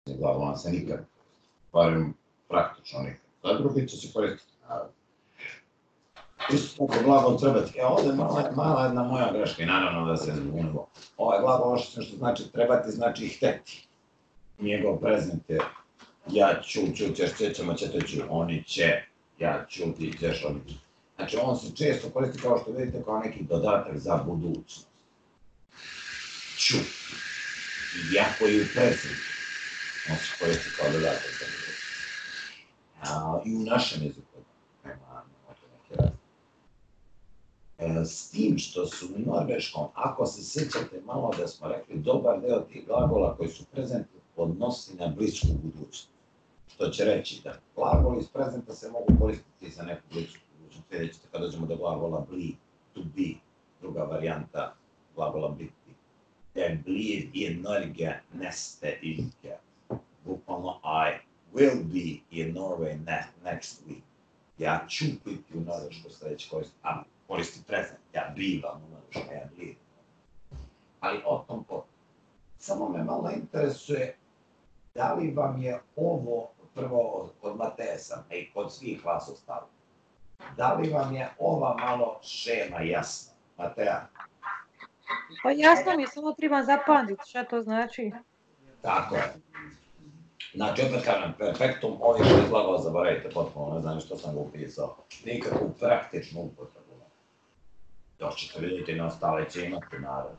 glagola se nikad, barem praktično nikad. Za drugi će se koristiti, naravno. Isto tako glagol trebati. Ovde je mala jedna moja greška i naravno da se zbunilo. Ovaj glagol što znači trebati, znači hteti. Njegov prezent je ja ću, ćeš, ćemo, ćete ću, oni će, ja ću, ti ćeš, oni će. Znači on se često koristi kao što vidite kao neki dodatak za budućnost. Ću. Iako i u prezentu. On se koristi kao dodatak za budućnost. I u našem jeziku. S tim što su u norveškom, ako se sjećate malo da smo rekli, dobar deo tih glagola koji su prezent odnosi na blisku budućnost. Što će reći da glagoli iz prezenta se mogu koristiti za neku blisku budućnost. Vidjet ćete kad dođemo do glagola bli, to be, druga varijanta glagola biti. Jeg blir i Norge neste uke. Bukvalno I will be in Norway next week. Ja ću biti u Norveškoj sljedeći koristi prezent. Ja bivam u Norveškoj, ja blim. Ali o tom potom. Samo me malo interesuje da li vam je ovo, prvo kod Mateja sam, i kod svih vas ostalo, da li vam je ova malo šema jasna? Mateja? Pa jasno mi, samo trebam zapamtiti šta to znači. Tako je. Znači, opet kažem, perfektum, ovih što glagol zaboravite potpuno, ne znam što sam ga upisao. Nikakvu praktičnu upotrebu. Još ćete vidjeti na ostale će imati, naravno.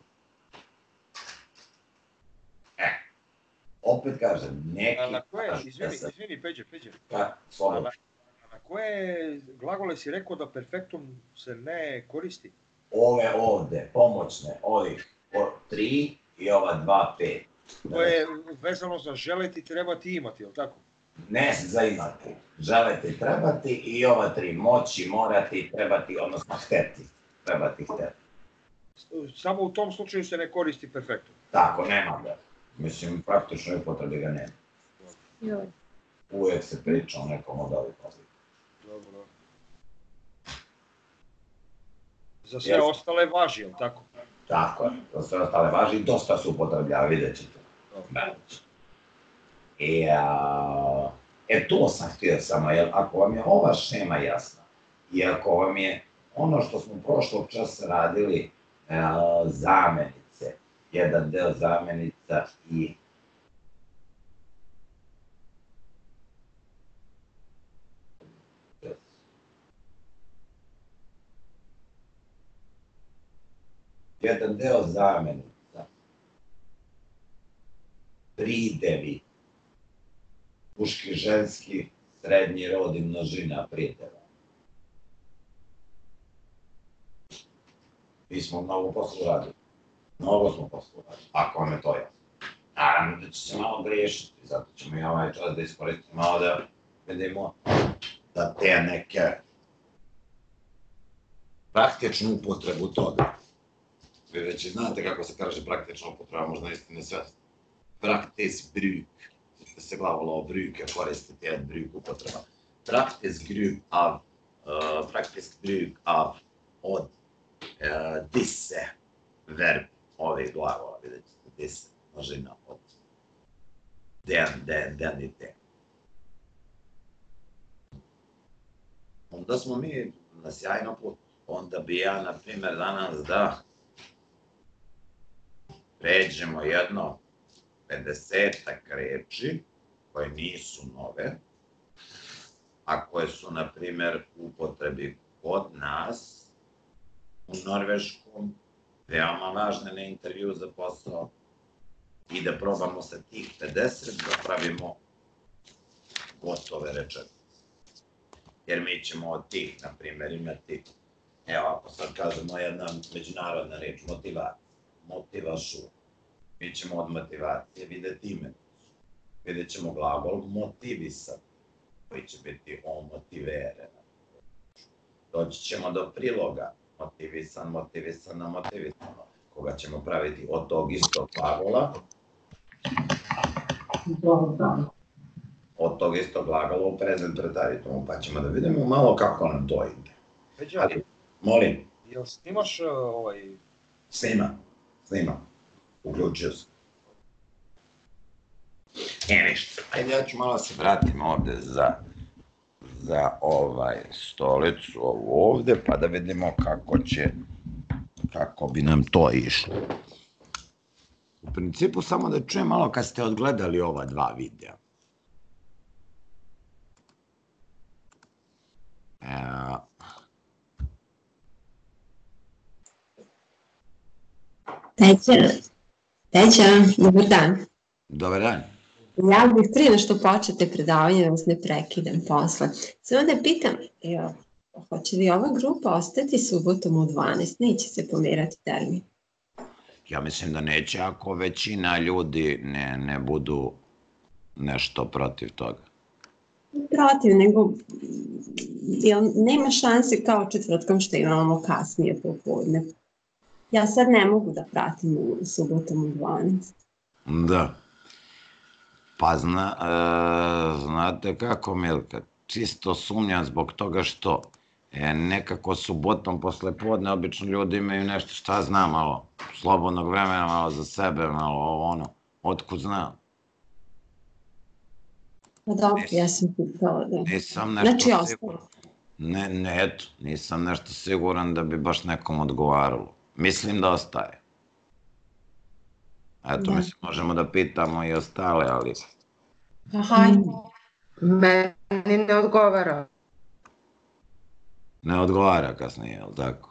Opet kažem, neki... A na koje, izvini, Peđe. Slobodno. Na koje glagole si rekao da perfektum se ne koristi? Ove ovde, pomoćne, ovih 3 i ova 2, 5. To je vezano za želeti, trebati i imati, je li tako? Ne za imati. Želeti, trebati i ova 3. Moći, morati, trebati, odnosno hteti. Trebati, hteti. Samo u tom slučaju se ne koristi perfektum? Tako, nema ga. Mislim, praktično upotrebi ga nema. Uvijek se priča o nekom od ovih oblika. Dobro. Za sve ostale važi, je li tako? Tako je, za sve ostale važi i dosta se upotrebljava, vidjet ćete. To sam htio samo, jer ako vam je ova šema jasna, i ako vam je ono što smo prošlog časa radili, zamenice, jedan deo zamenica i jedan deo zamenica, pridevi, muški, ženski, srednji rod i množina prideva. Mi smo mnogo posla uradili. Mnogo smo posla uradili, ako vam je to jasno. Naravno da će se malo griješiti, zato ćemo i ovaj čas da iskoristimo malo da vidimo da te neke praktičnu upotrebu toga. Vi već znate kako se kaže praktična upotreba, možda niste ne sve. Praktisk bruk. Da se glavolo o bruke koristiti, je bruk upotreba. Praktisk bruk av od disse verb ovih glavola, vidjet ćete, disse, množina od den i den. Onda smo mi na sjajnom putu. Onda bi ja, na primjer, danas da pređemo jedno 50-ak reči koje nisu nove, a koje su, na primjer, u upotrebi kod nas, u norveškom, veoma važne na intervju za posao, i da probamo sa tih 50 da pravimo gotove rečenice. Jer mi ćemo od tih, na primjer, imati, evo ako sad kažemo jedna međunarodna reč, motivacija, motivašu. Mi ćemo od motivacije vidjeti imenicu. Vidjet ćemo glagol motivisan, koji će biti motiveren. Doći ćemo do priloga, motivisano, koga ćemo praviti od tog istog glagola. Od tog istog glagola u prezent pretaritumu, pa ćemo da vidimo malo kako nam to ide. Peđa, molim. Jel snimaš ovaj... Snimam. Uključio sam. Nije ništa. Ajde, ja ću malo se vratim ovde za stolicu ovde, pa da vidimo kako bi nam to išlo. U principu, samo da čujem malo kad ste odgledali ova dva videa. Peća, dobar dan. Dobar dan. Ja bih prije nešto počete predavanje, da vas ne prekidam posle. Samo da pitam, hoće li ova grupa ostati subotom u 12? Neće se pomerati termin? Ja mislim da neće ako većina ljudi ne budu nešto protiv toga. Protiv, nego nema šanse kao četvrtkom što imamo kasnije popodne. Ja sad ne mogu da pratim subotom u 12. Da. Pa znate kako, Milka, čisto sumnjam zbog toga što nekako subotom posle podne obično ljudi imaju nešto, šta znam, malo slobodnog vremena, malo za sebe, malo ono, otkud znam. Pa dobro, ja sam pitala da... Nisam nešto siguran. Eto, nisam nešto siguran da bi baš nekom odgovaralo. Mislim da ostaje. Eto, mislim, možemo da pitamo i ostale, ali... Hajde. Meni ne odgovara. Ne odgovara kasnije, je li tako?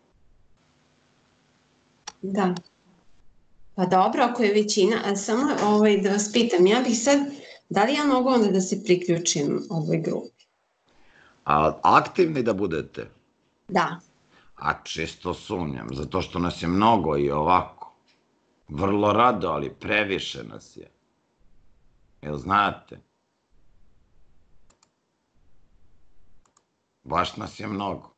Da. Pa dobro, ako je većina, a samo da vas pitam, ja bih sad, da li ja mogu onda da se priključim ovoj grupi? A aktivni da budete? Da. A čisto sumnjam, zato što nas je mnogo i ovako. Vrlo rado, ali previše nas je. Jel znate? Baš nas je mnogo.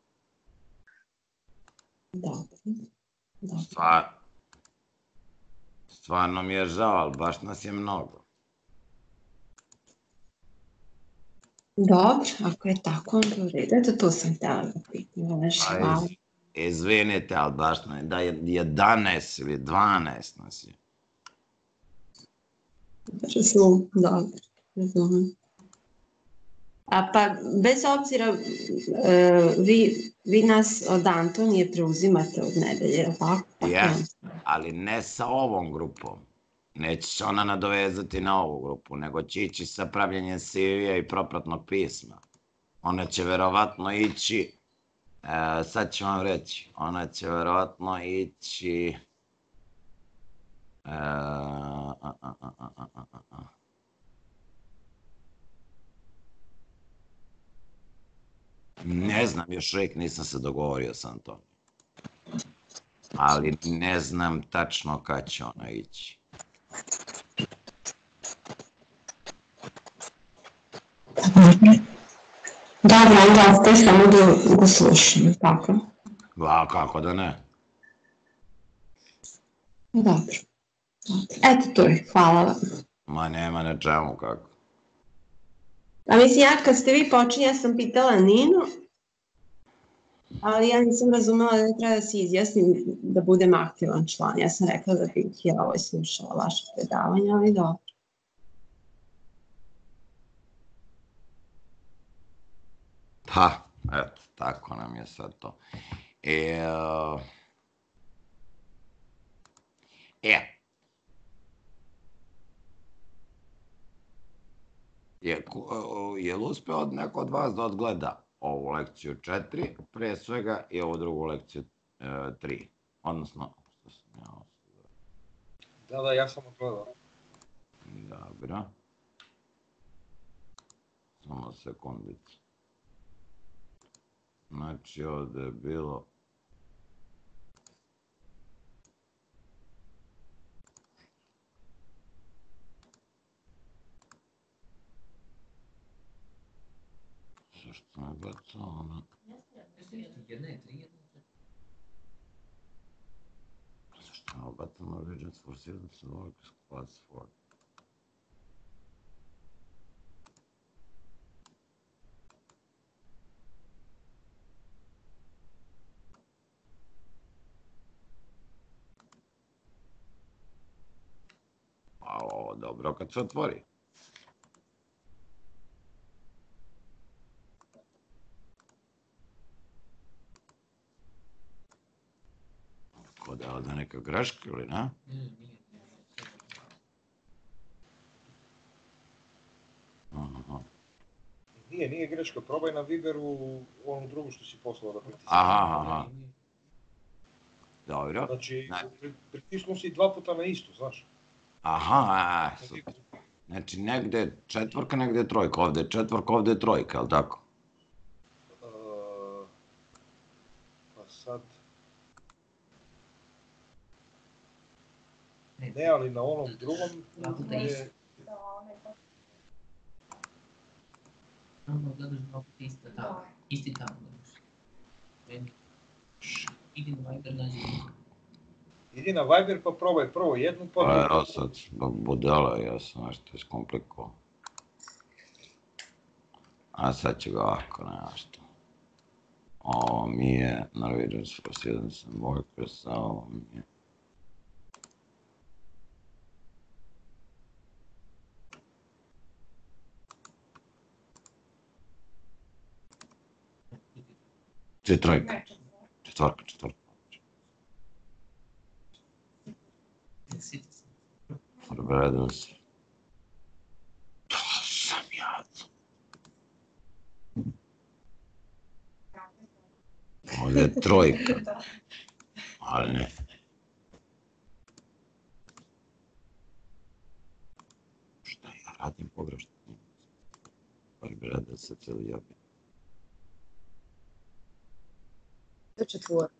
Dobro. Stvarno mi je žao, ali baš nas je mnogo. Dobro, ako je tako, onda u redu. Eto, to sam htjela da pitam. Hvala. Izvinite, ali baš da je 11 ili 12 nas je. Dobro, razumem. A pa, bez obzira, vi nas od Antonije preuzimate od nedelje, tako? Jes, ali ne sa ovom grupom. Neće se ona nadovezati na ovu grupu, nego će ići sa pravljenjem CV-a i propratnog pisma. Ona će verovatno ići, sad ću vam reći, ona će verovatno ići... Ne znam, još uvijek nisam se dogovorio sa Antonijom. Ali ne znam tačno kad će ona ići. Dobro, onda ste samo da go slušam, tako? Kako da ne? Dobro. Eto to je, hvala vam. Ma nema na čemu kako. A mislim, ja kad ste vi počeli, ja sam pitala Ninu, ali ja nisam razumela da ne treba da se izjasnim da budem aktivan član. Ja sam rekla da bih ja slušala vaše predavanje, ali dobro. Pa, eto, tako nam je sad to. Je li uspeo neko od vas da odgleda ovu lekciju 4, pre svega i ovu drugu lekciju 3? Odnosno, što sam ja osnovno? Da, ja sam odgledao. Dobro. Samo sekundicu. Znači, ovde je bilo... Zašto me bacao ona? Zašto me bacao na Regents for Students and Workers Class 4? A ovo dobro kad se otvori. Kod je ovdje neka greška ili ne? Aha. Nije greška, probaj na Viberu onu drugu što si poslao da pritisneš. Aha. Dobro. Znači, pritisnuo si 2 puta na istu, znaš. Aha, super. Znači, negde je četvorka, negde je trojka. Ovde je četvorka, ovde je trojka, ali tako? Pa sad... Ne, ali na onom drugom je... Samo gledaš dva puta isti tamo. Isti tamo gledaš. Idi na Viber, nađi link. Idi na Viber pa probaj prvo jednu pa Pa drugu. evo sad, budala, ja sam nešto iskomplikovao. A sad ću ga ovako, nema što. Ovo mi je Norwegian Students and Workers, a ovo mi je... Trojka. Četvorka. Forberedili se. To sam ja. Ovdje je trojka. Ali ne. Šta ja radim pogrešno? Forberedili se cijeli jobin. Četvorka.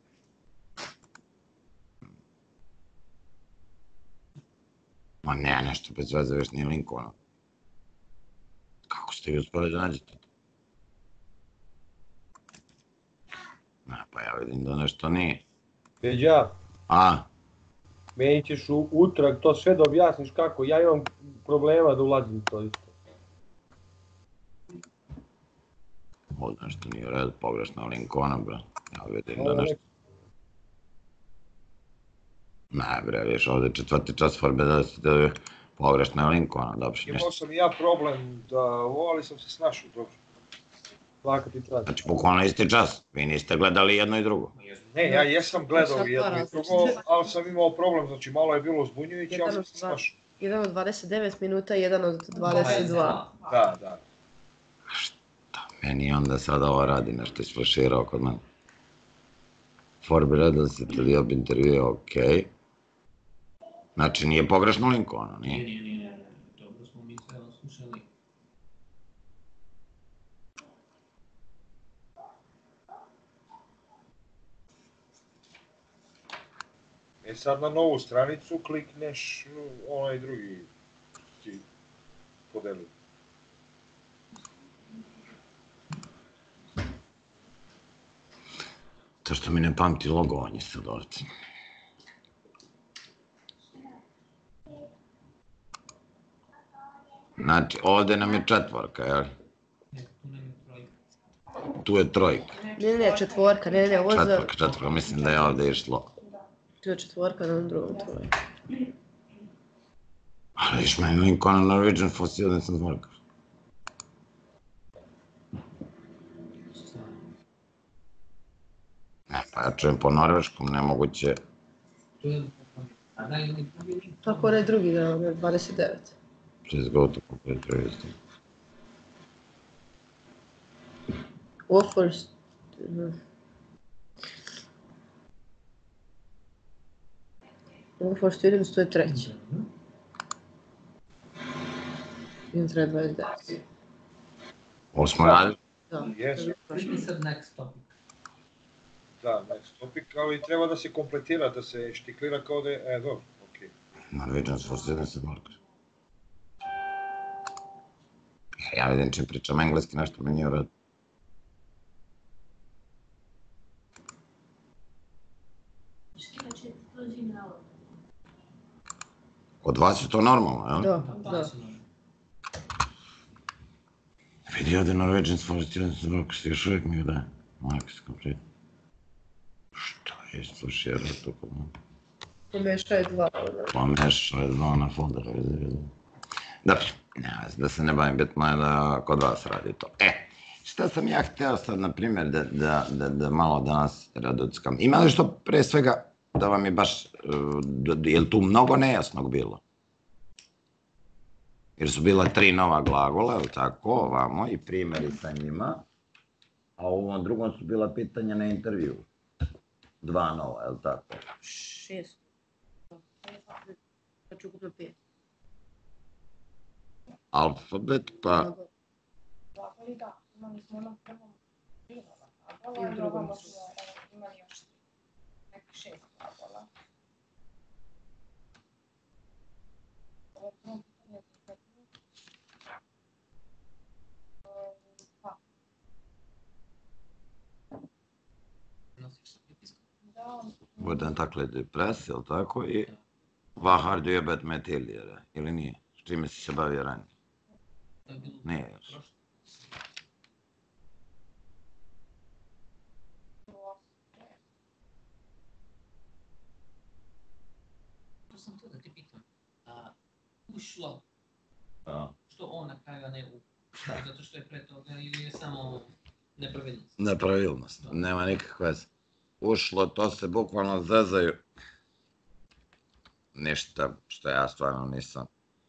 Ma ne, nešto bez veze, još nije link ono. Kako ste vi uspjeli da nađete to? Ne, pa ja vidim da nešto nije. Peđa, A? meni ćeš u utorak to sve da objasniš kako, ja imam problema da ulazim u to isto. Ovdje nešto nije u redu, pogrešno link ono, bre. Ja vidim da nešto... Ne, bre, viš, ovdje je četvrti čas da je pogrešno link ono, dobro, Imao nešto. sam i ja problem da ovo, ali sam se snašao, dobro. Svaka ti čast. Znači, bukvalno isti čas, vi niste gledali jedno i drugo. Ne, ja jesam gledao Sad jedno i dva drugo, različite. ali sam imao problem, znači malo je bilo zbunjujuće, ali sam se Jedan od snašao. Jedan od 29 minuta, jedan od 22. Da. Meni onda sada ovo radi nešto isflaširao kod mene. Forberedili se job intervju, okej. Znači, nije pogrešno link ono, nije? Nije. Dobro smo mi sve slušali. Sad na novu stranicu klikneš onaj drugi ti podeli. To što mi ne pamti logovanje sad ovdje. Znači, ovdje nam je četvorka, jel? Ne, tu nam je trojka. Tu je trojka. Ne, četvorka, ne, ovo za... Četvorka, mislim da je ovdje išlo. Tu je četvorka, na drugom trojka. Ali viš meni link ono Norwegian for Students and Workers. Ne, pa ja čujem po norveškom, nemoguće. Tu je... A da li onaj drugi link? Tako onaj drugi, da, onaj 29. Please go to complete register. Offers... For students, to je treći. Idem treba 29. Ovo smo radili? Da. Yes. Klikni sad next topic. Da, next topic, ali treba da se kompletira, da se štiklira kao da je... dobro, okej. Norwegian for Students and Workers. Ja vidim čim pričam engleski, nešto mi nije u redu. Kod vas je to normalno, jel? Da. Vidi ovdje Norwegian for Students and Workers, još uvijek mi je daje. Max complete. Šta je slušao to kod mene? Pomešao je dva. Pomešao je dva na folder, vidi. Dobro, da se ne bavim, bitno je da kod vas radi to. Šta sam ja hteo sad, na primjer, da malo danas radockam. Ima li što pre svega da vam je baš, je li tu mnogo nejasnog bilo? Jer su bila 3 nova glagola, ili tako, ovamo, i primjeri sa njima, a u ovom drugom su bila pitanja na intervju. 2 nova, ili tako? 6. Znači ukupno 5. Alfabet, pa... Da, imali smo ono prvom primala, I u drugom ovamo su. smo imali još nekih 6 glagola. Ovo je prvo pitanje za intervju. Pa, Nosiš sa pritiskom. da, Budem takle depres, ili tako? I vad har du jobbat med tidigare, ili nije? S čime si se bavio ranije? To je bilo Nije još. prošlo. To sam to da te pitam. Ušlo, što on na kraju, a ne u? Zato što je pre toga ili je samo nepravilnost? Nepravilnost, nema nikakve veze. Ušlo, to se bukvalno zezaju. Ništa što ja stvarno nisam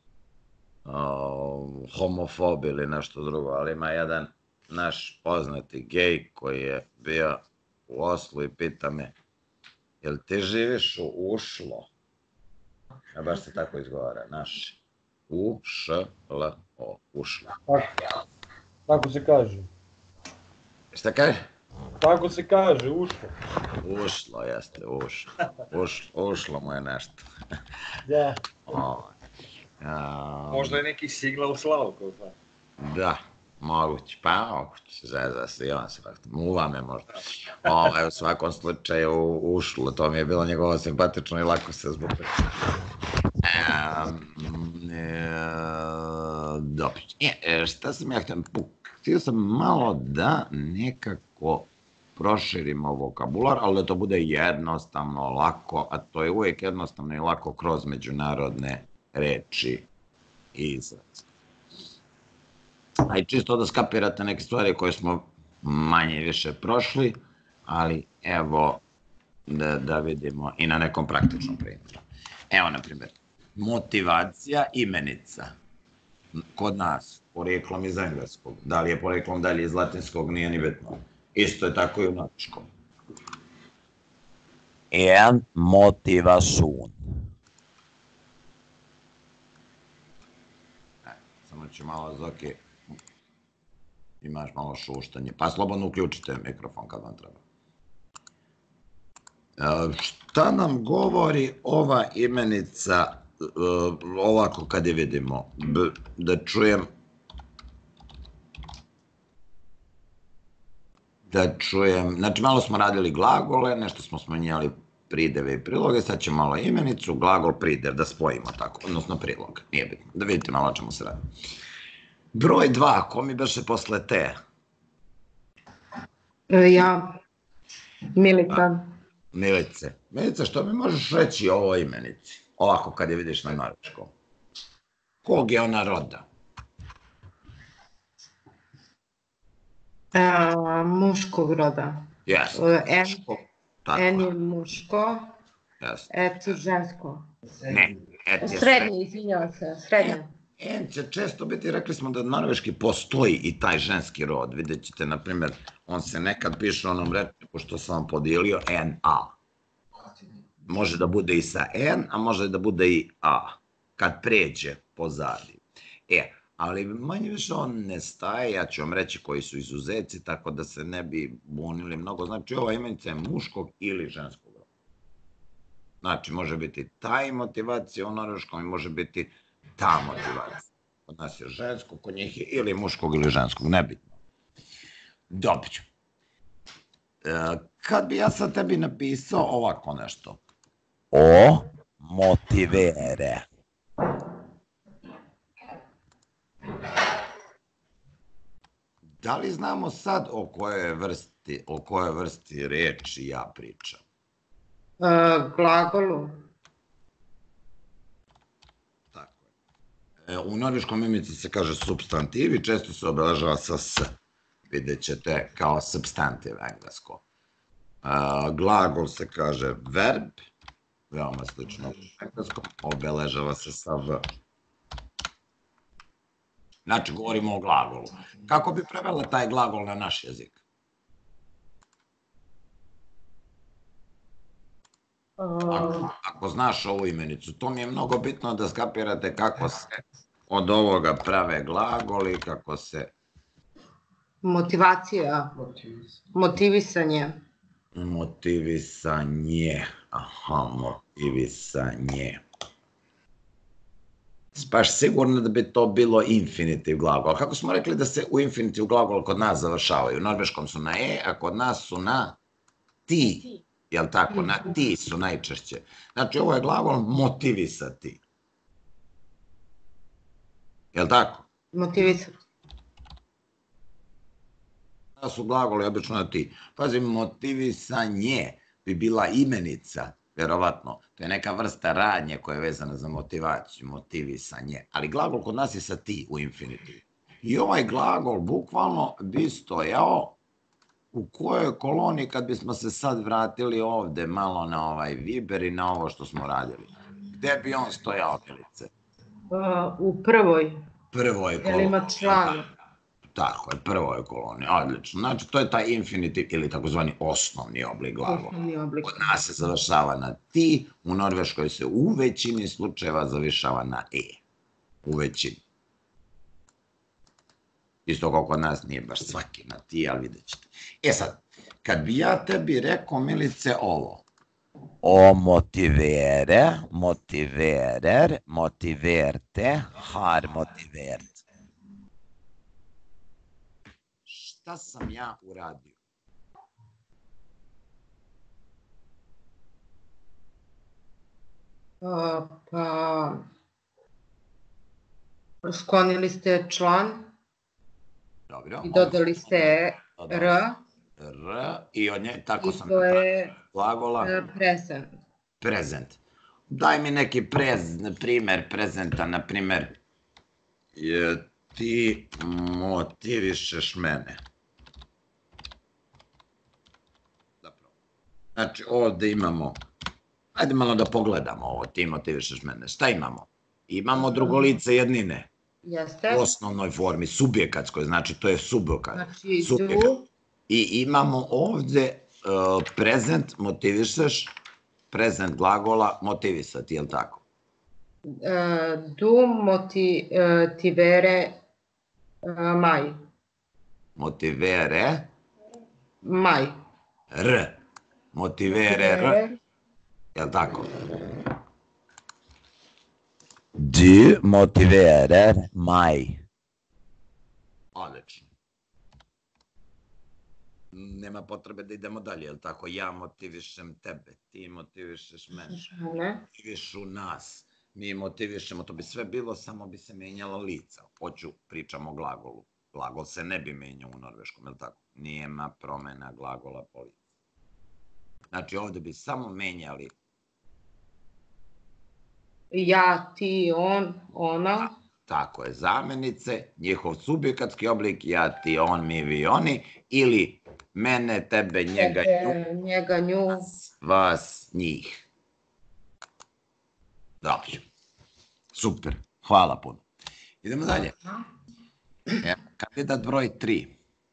homofob ili nešto drugo, ali ima jedan naš poznati gej koji je bio u Oslu i pita me, jel ti živiš u Ušlo? A baš se tako izgovara, naš. U-š-l-o, Ušlo. Tako se kaže. Šta kaže? Tako se kaže, ušlo. Ušlo, jeste, ušlo. Ušlo mu je nešto. Da. Možda je neki sigla u slavu, ko zna. Da, moguće, pa moguće, zezda se i on se faktom, muva me možda. U svakom slučaju ušlo, to mi je bilo njegovo simpatično i lako se zbog toga. Dobro, šta sam ja htio sam malo da nekako proširimo vokabular, ali da to bude jednostavno, lako, a to je uvijek jednostavno i lako kroz međunarodne reči i izraze. A i čisto da skapirate neke stvari koje smo manje više prošli, ali evo da vidimo i na nekom praktičnom primjeru. Evo, na primjer, motivacija imenica. Kod nas, porijeklom iz engleskog. Da li je porijeklom dalje iz latinskog, nije ni bitno. Isto je tako i u norveškom. En motivation. Samo ću malo, Zoki, imaš malo šuštanje. Pa slobodno uključite mikrofon kad vam treba. Šta nam govori ova imenica, ovako kad je vidimo, da čujem, znači malo smo radili glagole, nešto smo smanjali prideve i priloge, sad ćemo malo imenicu, glagol, pridev, da spojimo tako, odnosno prilog, nije bitno, da vidite malo o čemu se radi. Broj 2, ko mi beše posle te? Ja, Milica. Milice. Milice, što mi možeš reći o ovoj imenici? Ovako kad je vidiš na norveškom. Kog je ona roda? Muškog roda. Jes. En je muško, et žensko. Ne, et je Srednje, izvinjavam se, srednje. En će često biti, rekli smo da norveški postoji i taj ženski rod. Vidjet ćete, na primjer, on se nekad piše onom rečniku što sam vam podijelio, N-A. Može da bude i sa N, a može da bude i A, kad pređe pozadi. Ali manje više on ne staje, ja ću vam reći koji su izuzeci, tako da se ne bi bunili mnogo. Znači, ova imenica je muškog ili ženskog roda. Znači, može biti taj motivacija u norveškom i može biti ta motivacija. Kod nas je žensko, kod njih je ili muškog ili ženskog, nebitno. Dobro. Kad bi ja sad tebi napisao ovako nešto. O motivere. Da li znamo sad o kojoj vrsti reči ja pričam? Glagolu. U norveškom imenici se kaže substantiv i često se obeležava sa s. Vidjet ćete kao substantiv englesko. Glagol se kaže verb, veoma slično engleskom, obeležava se sa V. Znači, govorimo o glagolu. Kako bi prevela taj glagol na naš jezik? Ako znaš ovu imenicu, to mi je mnogo bitno da skapirate kako se od ovoga prave glagoli, kako se... Motivacija, motivisanje. Motivisanje. Aha, motivisanje. Baš sigurno da bi to bilo infinitiv glagol. Kako smo rekli da se u infinitiv glagol kod nas završavaju? U norveškom su na E, a kod nas su na ti. Jel' tako? Na ti su najčešće. Znači, ovo je glagol motivisati. Jel' tako? Motivisati. Da su glagoli obično na ti. Pazi, motivisanje bi bila imenica, verovatno. To je neka vrsta radnje koja je vezana za motivaciju, motivisanje. Ali glagol kod nas je sa ti u infinitivu. I ovaj glagol bukvalno bi stojao u kojoj koloni kad bismo se sad vratili ovde malo na ovaj Viber i na ovo što smo radili? Gde bi on stojao, Milice? U prvoj. Prvoj koloni. Jer ima član. Tako je, prvoj koloni, odlično. Znači, to je taj infinitiv ili takozvani osnovni oblik glagola. Kod nas se završava na ti, u Norveškoj se u većini slučajeva završava na E. U većini. Isto kao kod nas nije baš svaki na ti, ali vidjet ćete. E sad, kad bi ja tebi rekao, Milice, ovo. O motivere, motiverer, motiverte, har motivert. Šta sam ja uradio? Pa, sklonili ste član. Dobro. I dodali ste R. R i od nje, tako sam... I to je present. Present. Daj mi neki primer prezenta, na primer, ti motivišeš mene. Znači, ovde imamo, ajde malo da pogledamo ovo, ti motivišeš mene. Šta imamo? Imamo drugolice jednine. Jeste. U osnovnoj formi, subjekatskoj, znači to je subjekat. Znači, du. I imamo ovde prezent, motivišeš, prezent glagola, motivisati, je li tako? Du motivere maj. Motivere? Maj. R. Motivere R. Je li tako? Du motiverer maj. Odlično. Nema potrebe da idemo dalje, je li tako? Ja motivišem tebe, ti motivišeš mene. Motivišu nas. Mi motivišemo, to bi sve bilo, samo bi se menjalo lica. Hoću, pričam o glagolu. Glagol se ne bi menjao u norveškom, je li tako? Nijema promena glagola po licu. Znači, ovde bi samo menjali ja, ti, on, ona. Tako je, zamenice, njihov subjekatski oblik, ja, ti, on, mi, vi, oni, ili mene, tebe, njega, nju, njega, nju, vas, njih. Dobro. Super, hvala puno. Idemo dalje. Kandidat broj 3.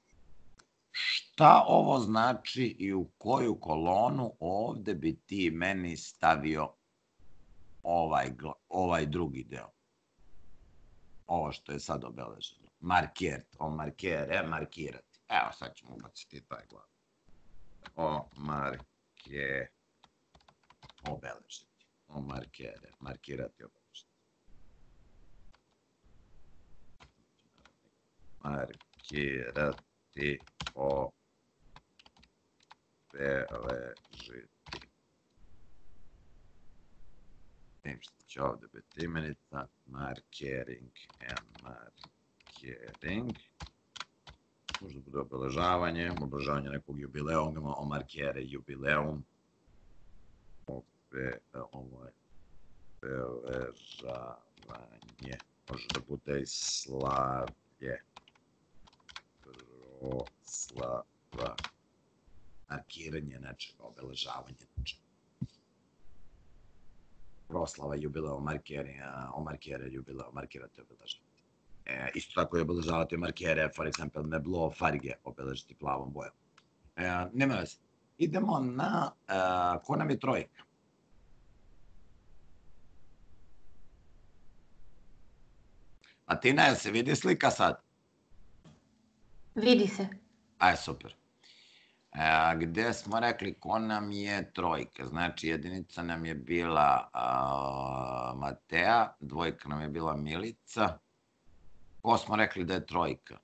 Šta ovo znači i u koju kolonu ovde bi ti meni stavio ovaj drugi deo? Ovo što je sad obeleženo. Markert, o markere, markirati. Evo, sad ćemo ubaciti taj glav. O marke, obeležiti. O markere, markirati, obeležiti. Markirati, obeležiti. Što će ovde biti imenica, markering and markering. Možda bude obeležavanje nekog jubileuma, o markere jubileum. Ovo je obeležavanje. Može da bude i slavlje. Proslava. Markiranje nečega, obeležavanje nečega. proslava jubilea o markere jubilea, markirate obeležavati. Isto tako je obeležavati markere, for eksempel meblo, farge obeležiti plavom bojom. Nema veze. Idemo na, ko nam je trojka? Atina, jel se vidi slika sad? Vidi se. Aj, super. Gde smo rekli ko nam je trojka? Znači, jedinica nam je bila Matea, dvojka nam je bila Milica. Ko smo rekli da je trojka?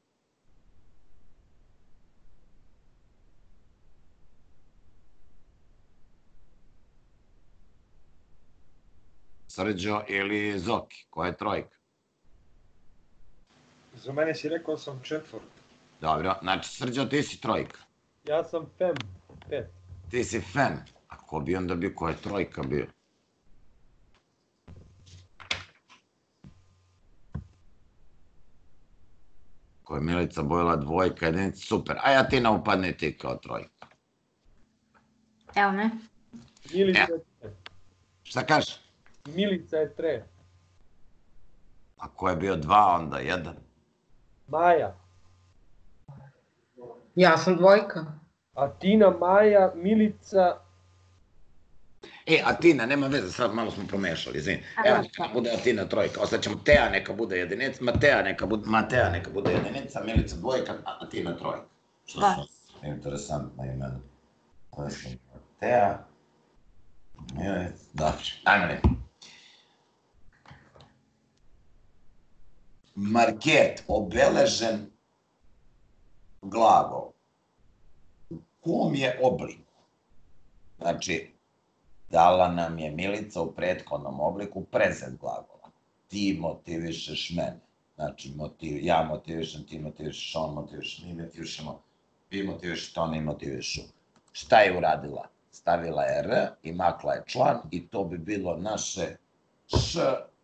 Srđo ili Zoki? Ko je trojka? Za mene si rekao da sam četvrt. Dobro, znači Srđo, ti si trojka. Ja sam fem, 5. Ti si fem. A ko bi onda bio, ko je trojka bio? Ko je Milica bojila dvojka, jedinica, super. A ja ti upadne ti kao trojka. Evo me. Milica je 3. Šta kažeš? Milica je 3. A ko je bio dva onda, jedan? Maja. Ja sam dvojka. Atina, Maja, Milica. Atina, nema veze, sad malo smo promešali, izvini. Evo neka bude Atina trojka, ostaćemo Teja neka bude jedinica, Matea neka bude jedinica, Milica dvojka, Atina trojka. Što su interesantna imena. Teja, Milica, dobro, ajmo ne. Market, obeležen glagol. U kom je obliku? Znači, dala nam je Milica u prethodnom obliku prezent glagola. Ti motivišeš mene. Znači, ja motivišem, ti motivišeš, on motivišeš, mi motivišemo, vi motivišete, oni motivišu. Šta je uradila? Stavila je R i makla je član i to bi bilo naše Š,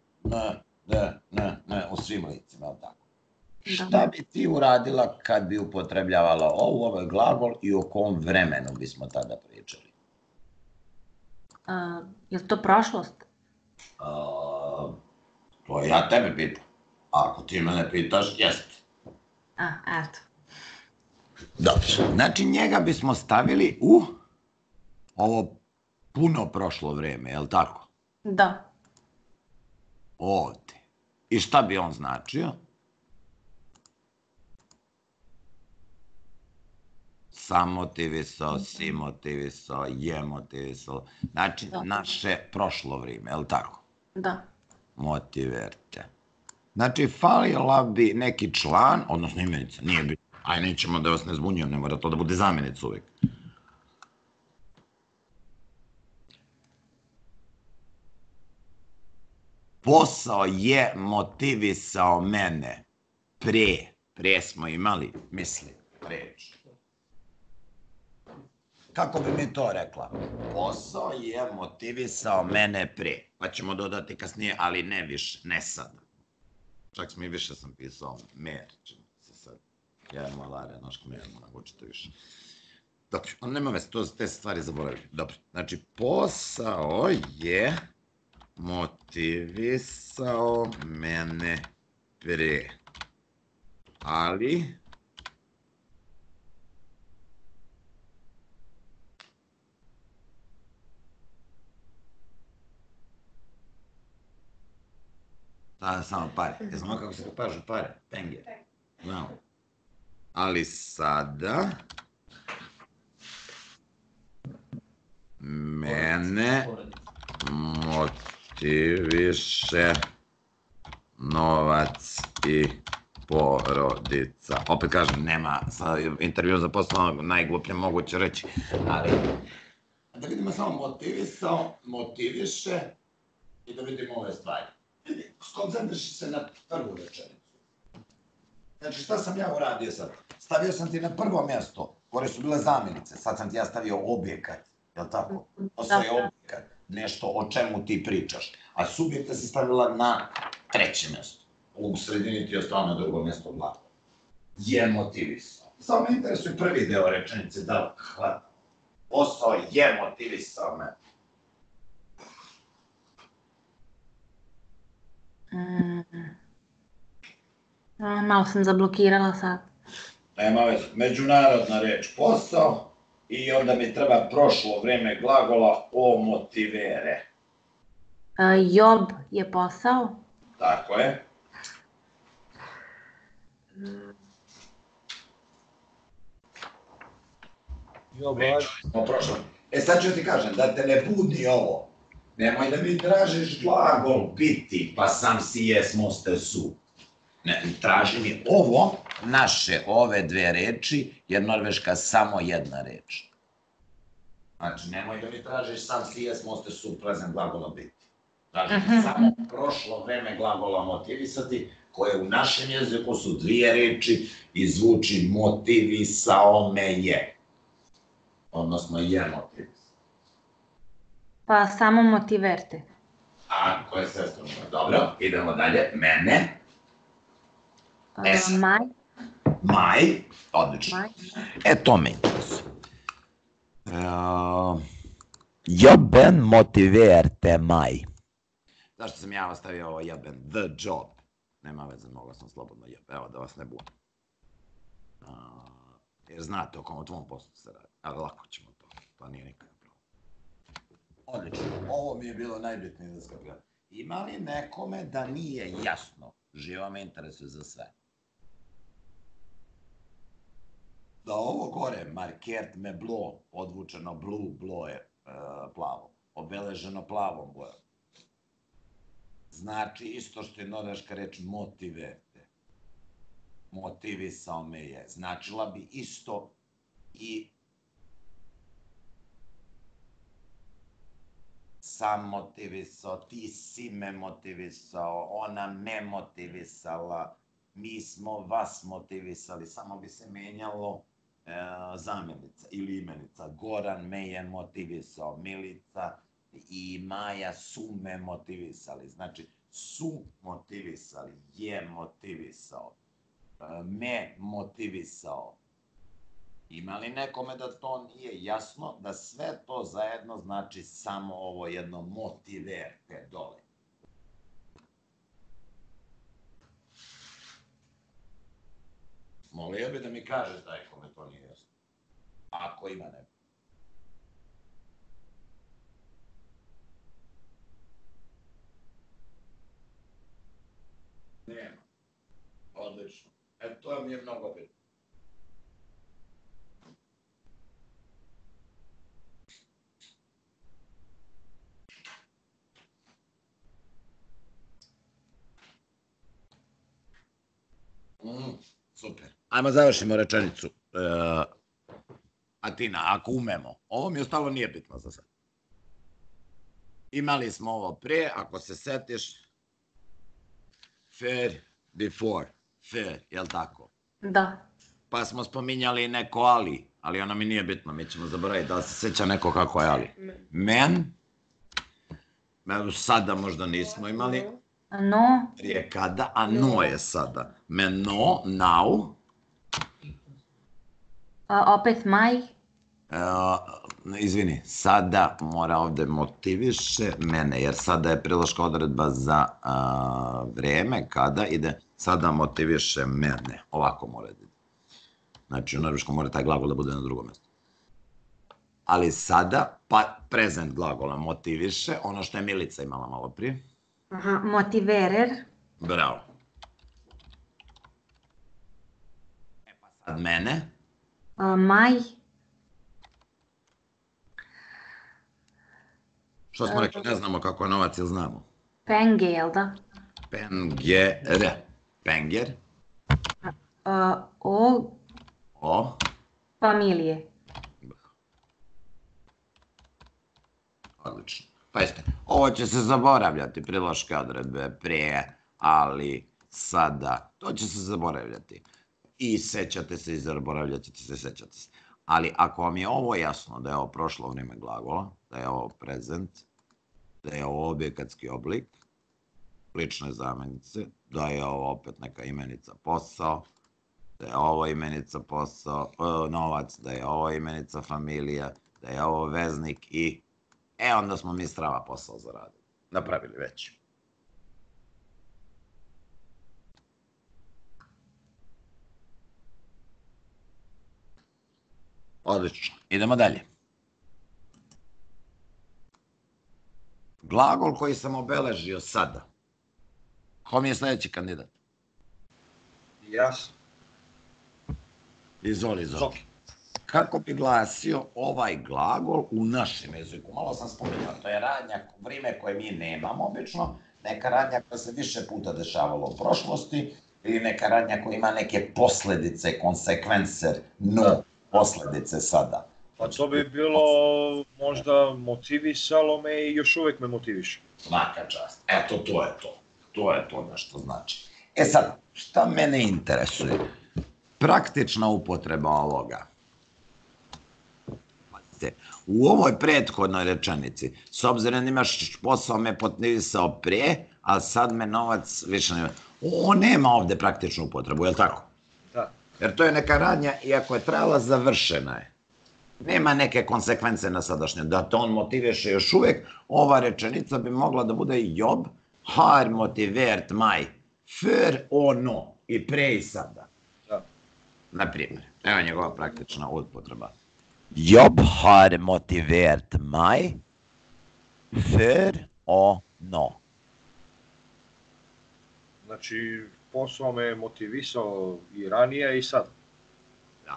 N, u svim licima, ali tako. Šta bi ti uradila kad bi upotrebljavala ovaj glagol i o kom vremenu bismo tada pričali? Je li to prošlost? To ja tebe pitam. Ako ti mene pitaš, jeste. Eto. Dobro. Znači, njega bismo stavili u ovo puno prošlo vreme, je li tako? Da. Ovde. I šta bi on značio? Sam motivisao, si motivisao, je motivisao. Znači, naše prošlo vrijeme, je li tako? Da. Motiverte. Znači, falila bi neki član, odnosno imenica, nije bi. Aj, nećemo da vas ne zbunjujem, ne mora to da bude zamjenica uvijek. Posao je motivisao mene pre. Pre smo imali, misli, reč. Kako bi mi to rekla? Posao je motivisao mene pre. Pa ćemo dodati kasnije, ali ne više, ne sada. Čak sam i više sam pisao mer. Ja imam alare, noško mi jedno naučite više. Dobro, on nema veze, te stvari zaboravili. Dobro, znači posao je motivisao mene pre. Ali samo pare. Ja znam kako se kažu pare. Penge. Znamo. Ali sada mene motiviše novac i porodica. Opet kažem, nema sa intervju za posao najgluplje moguće reći, ali da vidimo samo motivisao, motiviše i da vidimo ove stvari. Skoncentriši se na prvu rečenicu. Znači, šta sam ja uradio sad? Stavio sam ti na prvo mjesto, koje su bile zamjenice, sad sam ti ja stavio objekat, je li tako? Posao je objekat, nešto o čemu ti pričaš, a subjekta si stavila na treće mjesto. U sredini ti je ostao na drugo mjesto glavu. Je motivisao. Samo me interesuje prvi deo rečenice, da posao je motivisao me. Malo sam zablokirala sad. Nema veze, međunarodna reč posao i onda mi treba prošlo vreme glagola o motivere. Job je posao. Tako je. Sad ću ti kažem, da te ne budi ovo. Nemoj da mi tražiš glagol biti, pa sam si jesmo ste su. Ne, traži mi ovo, naše ove dve reči, jer norveška samo jedna reč. Znači, nemoj da mi tražiš sam si jesmo ste su prezent glagola biti. Traži mi samo prošlo vreme glagola motivisati, koje u našem jeziku su dvije reči i zvuči motivisao me je. Odnosno je motivisao. Pa samo motiverte. Ako je sestro, dobro, idemo dalje. Mene. Maj. Maj, odlično. To me interesuje. Jobben motiverte maj. Zašto sam ja ostavio ovo jobben? The job. Nema veze, mogla sam slobodno jeb. Evo, da vas ne budim. Jer znate o kom o tvom poslu se radi. Ali lako ćemo to. To nije nikakav problem. Odlično. Ovo mi je bilo najbitnije da skapira. Ima li nekome da nije jasno? Živo me interesuje za sve. Da ovo gore, markert me blo, odvučeno blue, blo je plavo, obeleženo plavom bojom. Znači isto što je norveška reč motiverte. Motivisao me je. Značila bi isto i sam motivisao, ti si me motivisao, ona me motivisala, mi smo vas motivisali, samo bi se menjalo zamjenica ili imenica. Goran me je motivisao, Milica i Maja su me motivisali. Znači, su motivisali, je motivisao, me motivisao. Ima li nekome da to nije jasno, da sve to zajedno znači samo ovo jedno motiverte dole? Molio bi da mi kažeš da je kome to nije jasno. Ako ima neko. Nema. Odlično. To mi je mnogo bitno. Super. Ajmo završimo rečenicu. Atina, ako umemo. Ovo mi ostalo nije bitno za sad. Imali smo ovo pre, ako se setiš. Fair before. Fair, jel tako? Da. Pa smo spominjali neko ali, ali ono mi nije bitno, mi ćemo zaboraviti da se seća neko kako je ali. Men. Sada možda nismo imali. No. Prije kada, a no je sada. Men no, now. Opet maj. Izvini, sada mora ovde motiviše mene, jer sada je priloška odredba za vreme, kada ide, sada motiviše mene. Ovako mora da ide. Znači, u norveškom mora taj glagol da bude na drugom mjestu. Ali sada, pa prezent glagola motiviše, ono što je Milica imala malo prije. Motiverer. Bravo. Pa sad mene. Maj. Što smo rekli, ne znamo kako je novac, ili znamo? Penge, jel da? Penger. Penger. O. Familije. Odlično. Pazite, ovo će se zaboravljati, priloške odredbe, pre, ali, sada, to će se zaboravljati. I sećate se i zaboravljat ćete se, sećate se. Ali ako vam je ovo jasno, da je ovo prošlo vrijeme glagola, da je ovo prezent, da je ovo objekatski oblik, lične zamenice, da je ovo opet neka imenica posao, da je ovo imenica posao, novac, da je ovo imenica familija, da je ovo veznik i onda smo mi strava posao zaradili. Napravili već. Odlično. Idemo dalje. Glagol koji sam obeležio sada. Ko mi je sljedeći kandidat? Jasno. Izvoli, Zoki. Kako bi glasio ovaj glagol u našem jeziku? Malo sam spomenuo, to je radnja, vrijeme koje mi nemamo obično, neka radnja koja se više puta dešavala u prošlosti, ili neka radnja koja ima neke posljedice, konsekvence, no posljedice sada. Pa to bi bilo možda motivisalo me i još uvijek me motiviše. Svaka čast. Eto, to je to. To je to nešto znači. E sad, šta mene interesuje? Praktična upotreba ovoga. U ovoj prethodnoj rečenici, s obzirom da imaš posao me potpisao prije, a sad me novac više ne... On nema ovde praktičnu upotrebu, je li tako? Da. Jer to je neka radnja, iako je trajala, završena je. Nema neke konsekvence na sadašnje. Da te on motiviše još uvijek, ova rečenica bi mogla da bude Job har motivert mig för ono i pre i sada. Da. Naprimjer, evo njegova praktična upotreba. Job har motivert mig för ono. Znači, posao me je motivisao i ranije i sad. Da.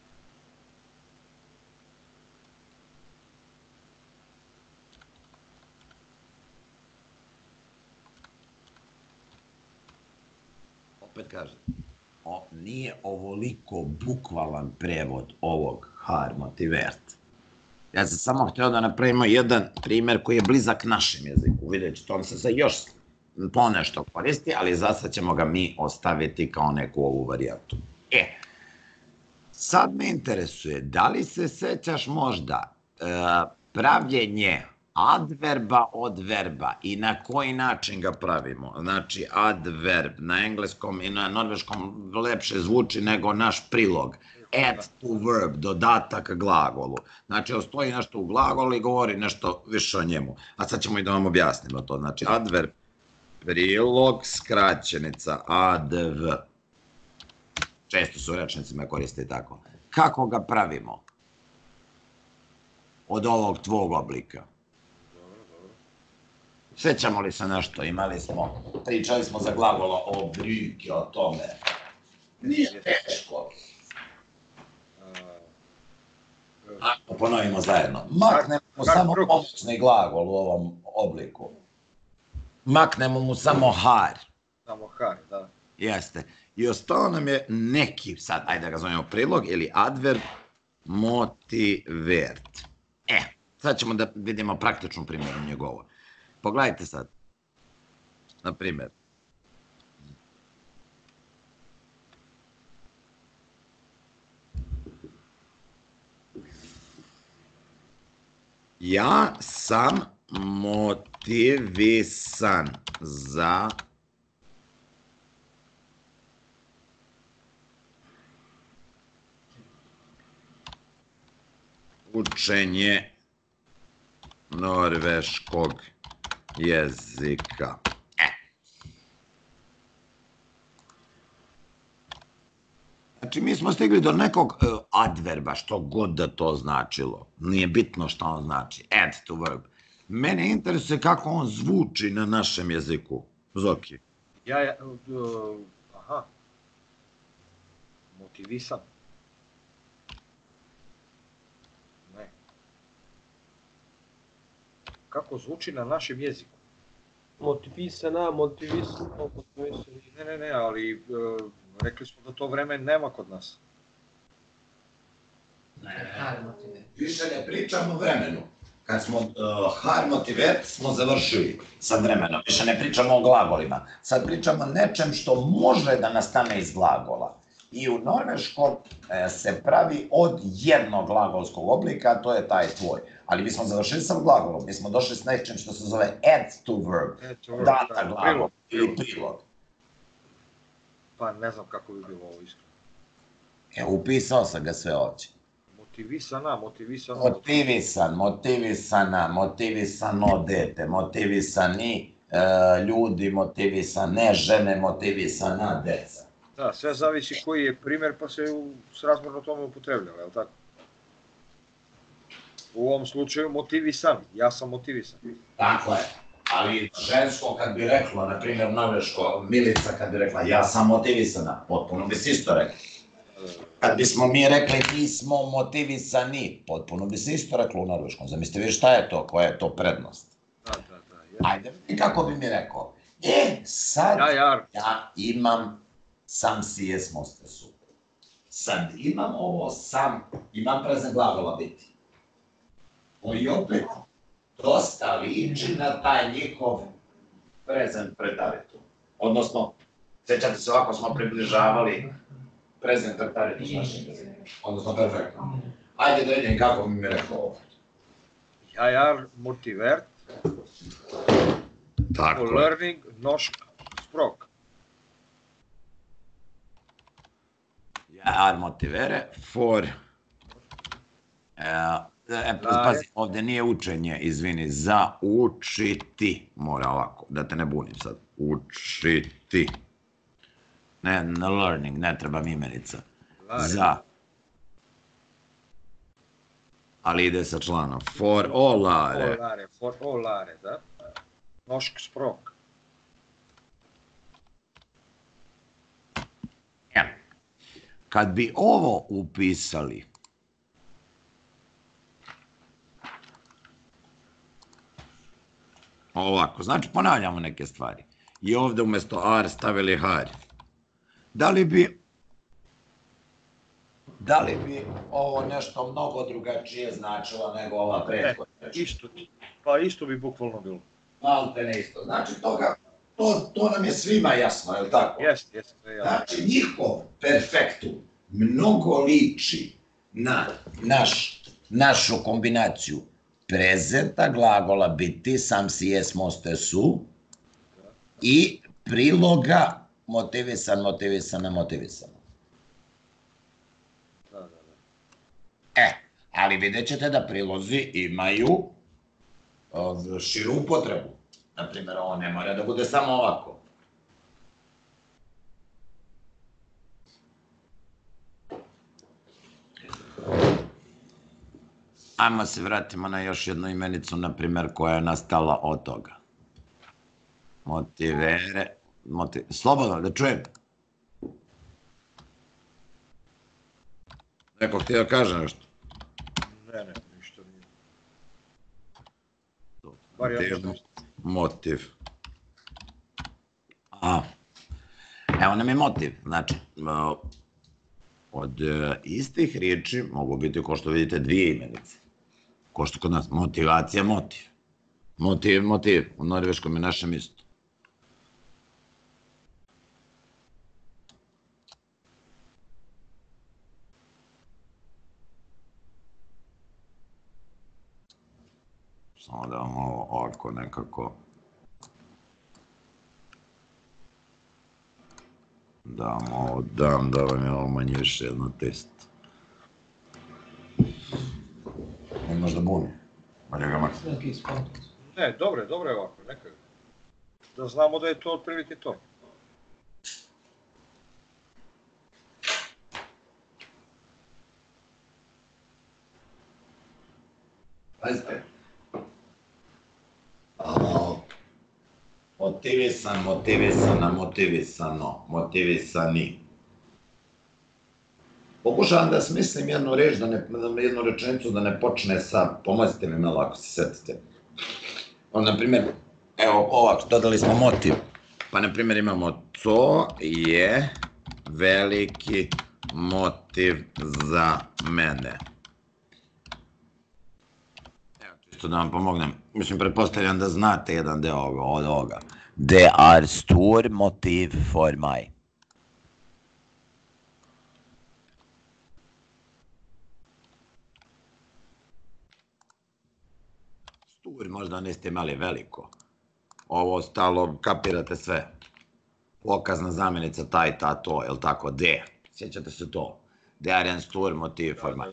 Opet kažem, nije ovoliko bukvalan prevod ovog har motivert. Ja sam samo htio da napravimo jedan primjer koji je blizak našem jeziku. Vidjet ćete, on se sad još ponešto koristi, ali za sad ćemo ga mi ostaviti kao neku ovu varijantu. Sad me interesuje, da li se sećaš možda pravljenje adverba od verba i na koji način ga pravimo? Znači, adverb na engleskom i na norveškom lepše zvuči nego naš prilog. Add to verb, dodatak glagolu. Znači, ostoji nešto u glagolu i govori nešto više o njemu. A sad ćemo i da vam objasnimo to. Znači, adverb, prilog, skraćenica, adv. Često su u rečnicima koriste tako. Kako ga pravimo? Od ovog tvog oblika. Sećamo li se nešto? Pričali smo za glagola o brüke, o tome. Nije teško. Ako ponovimo zajedno. Maknemo mu samo pomoćni glagol u ovom obliku. Maknemo mu samo har. Samo har, da. Jeste. I ostao nam je neki, sad, ajde da ga zovemo prilog, ili adverb motivert. Sad ćemo da vidimo praktičnu primjeru njegovu. Pogledajte sad. Na primjer. Ja sam motivisan za učenje norveškog jezika. Znači, mi smo stigli do nekog adverba, što god da to značilo. Nije bitno šta on znači. Add to verb. Mene interesuje kako on zvuči na našem jeziku. Zoki. Aha. Motivisan. Ne. Kako zvuči na našem jeziku? Motivisana. Ne, ali rekli smo da to vreme nema kod nas. Više ne pričamo o vremenu. Kad smo har motivert smo završili sa vremenom. Više ne pričamo o glagolima. Sad pričamo o nečem što može da nastane iz glagola. I u norveškom se pravi od jednog glagolskog oblika, a to je taj tvoj. Ali mi smo završili sa glagolom. Mi smo došli s nečem što se zove add to verb. Data glagol ili prilog. Pa ne znam kako bi bilo ovo iskreno. Upisao sam ga sve ovdje. Motivisana, motivisano dete, motivisani ljudi, motivisane žene, motivisana deca. Da, sve zavisi koji je primjer, pa se srazmjerno tome upotrebljava, je li tako? U ovom slučaju motivisan, ja sam motivisan. Tako je. Ali žensko kad bi reklo, na primjer norveško, Milica kad bi rekla ja sam motivisana, potpuno bi se isto rekli. Kad bismo mi rekli mi smo motivisani, potpuno bi se isto reklo u norveškom. Zamislite vi šta je to, koja je to prednost? Da. Ajde, kako bi mi rekao? Sad ja imam sam sijes moste su. Sad imam ovo sam, imam prezent glagola biti. I opet, dosta liči na taj njihov prezent pretaritu. Odnosno, sećate se, ovako smo približavali prezent pretaritu s našim prezentom. Odnosno, perfektno. Ajde da vidim kako bi mi rekao ovo. Jeg er motivert for learning norsk språk. Jeg er motivere for... Pazi, ovde nije učenje, izvini, za učiti. Mora ovako, da te ne bunim sad. Učiti. Ne, learning, ne treba mi imenica. Za. Ali ide sa članom. For olare. For olare, da. Norsk språk. Kad bi ovo upisali, ovako, znači ponavljamo neke stvari. I ovde umjesto ar stavili har. Da li bi ovo nešto mnogo drugačije značilo nego ova prethodna? Isto bi bukvalno bilo. Malte ne isto. Znači to nam je svima jasno, je li tako? Jeste. Znači njihov perfektum mnogo liči na našu kombinaciju prezenta, glagola biti, sam si, jes, moste, su i priloga motivisan, motivisana, motivisana. Ali vidjet ćete da prilozi imaju širu upotrebu. Naprimjer, ovo ne mora da bude samo ovako. Ajmo se vratimo na još jednu imenicu, naprimjer, koja je nastala od toga. Motivere. Slobodno, da čujem. Neko htio da kaže nešto? Ne, ništa nije. Motiv. Evo nam je motiv. Znači, od istih riječi mogu biti, kao što vidite, dvije imenice. Ko što kod nas, motivacija, motiv. Motiv, u norveškom je našem isto. Samo da vam ovo ovako nekako... Da vam ovo dam, da vam je ovo manje više jedno test. Ne možda buni. Bolje ga maks. Ne, dobro je ovako, nekaj. Da znamo da je to otprilike to. Pazite. Motivisan, motivisana, motivisano, motivisani. Pokušavam da smislim jednu reč, jednu rečenicu da ne počne sa, pomozite mi malo ako se setite. Na primjer, evo ovako, dodali smo motiv. Pa na primjer imamo to je veliki motiv za mene. Evo, čisto da vam pomognem. Mislim, pretpostavljam da znate jedan deo od ovoga. Det er stor motiv for meg. Stor možda niste imali veliko. Ovo ostalo kapirate sve. Pokazna zamjenica taj, ta, to, je li tako? Det. Sjećate se to? Det er en stor motiv for meg.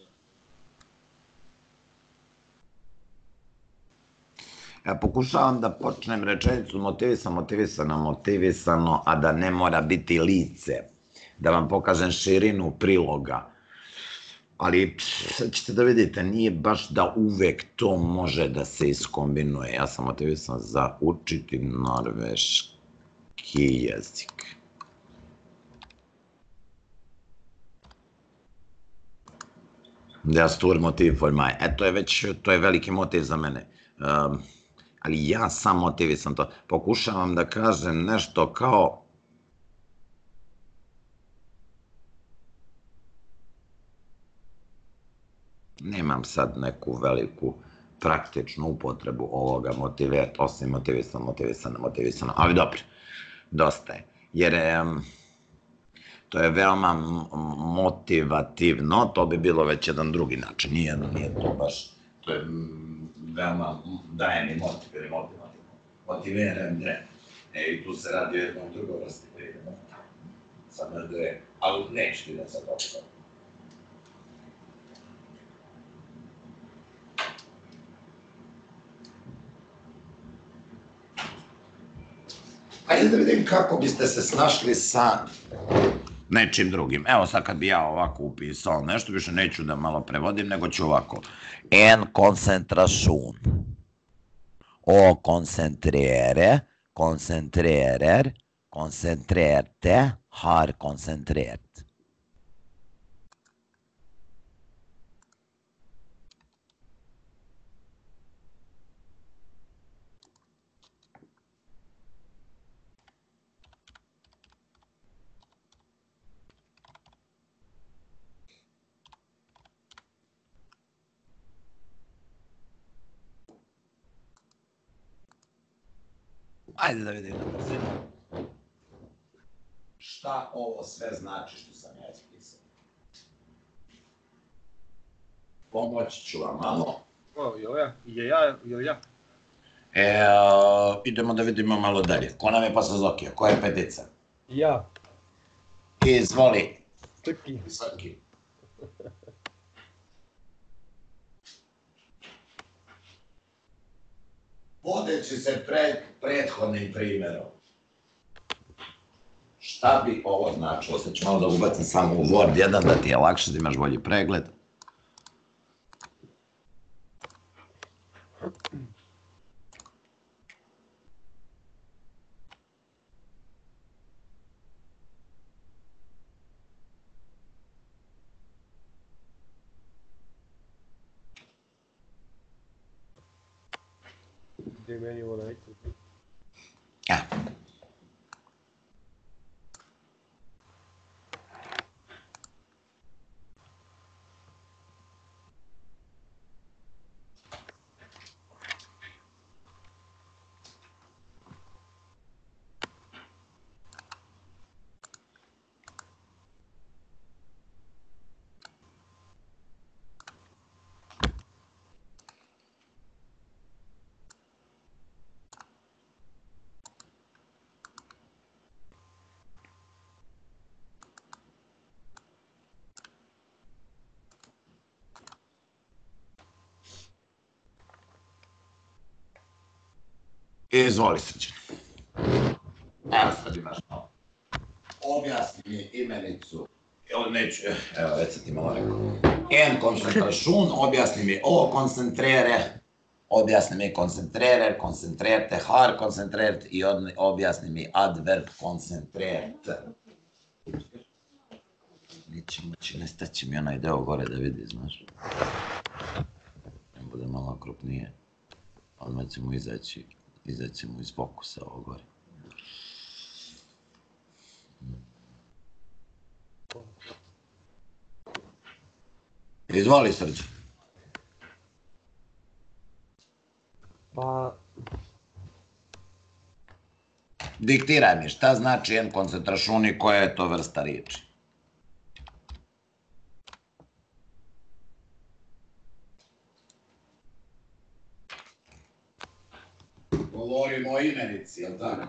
Ja pokušavam da počnem rečenicu motivisano, a da ne mora biti lice. Da vam pokažem širinu priloga. Ali sad ćete da vidite, nije baš da uvek to može da se iskombinuje. Ja sam motivisan za učiti norveški jezik. Der stor motiv for meg. To je veliki motiv za mene. Ali ja sam motivisan to. Pokušavam da kažem nešto kao nemam sad neku veliku praktičnu upotrebu ovoga motivirati, osim motivisano, ali dobro, dosta je. Jer to je veoma motivativno, to bi bilo već jedan drugi način, nije to baš, to je veoma, daje mi motivativno, motiviram dre. I tu se radi o jednom drugom vrsti prijema, sad ne dre, ali neću ti da sad opet. Ajde da vidim kako biste se snašli sa nečim drugim. Evo sad kad bi ja ovako upisao nešto, više neću da malo prevodim, nego ću ovako. En koncentration. O koncentrere, koncentrerer, koncentrerte, har koncentrert. Ajde da vidimo na brzinu. Šta ovo sve znači što sam ja ispisao? Pomoći ću vam malo. Jel ja? Idemo da vidimo malo dalje. Ko nam je posle Zokija? Koja je petica? Ja. Izvoli. Srki. Vodeći se prethodnim primjerom. Šta bi ovo značilo? Sad ću malo da ubacim samo u Word 1 da ti je lakše, da imaš bolji pregled. Gdje meni ovo najti? Izvoli, Srđan. Evo sad imaš malo. Objasni mi imenicu. Evo, već sam ti malo rekao. En koncentration, objasni mi o koncentrere, objasni mi koncentrerer, koncentrerte, har koncentrert i objasni mi adverb koncentrert. Neće moći, nestaći mi onaj deo gore da vidi, znaš. Ne bude malo krupnije. Odmah ćemo izaći mu iz fokusa ovo gore. Izvoli, Srđan. Pa... Diktiraj mi, šta znači en koncentrašun i koja je to vrsta riječi? Govorimo o imenici, jel' tako?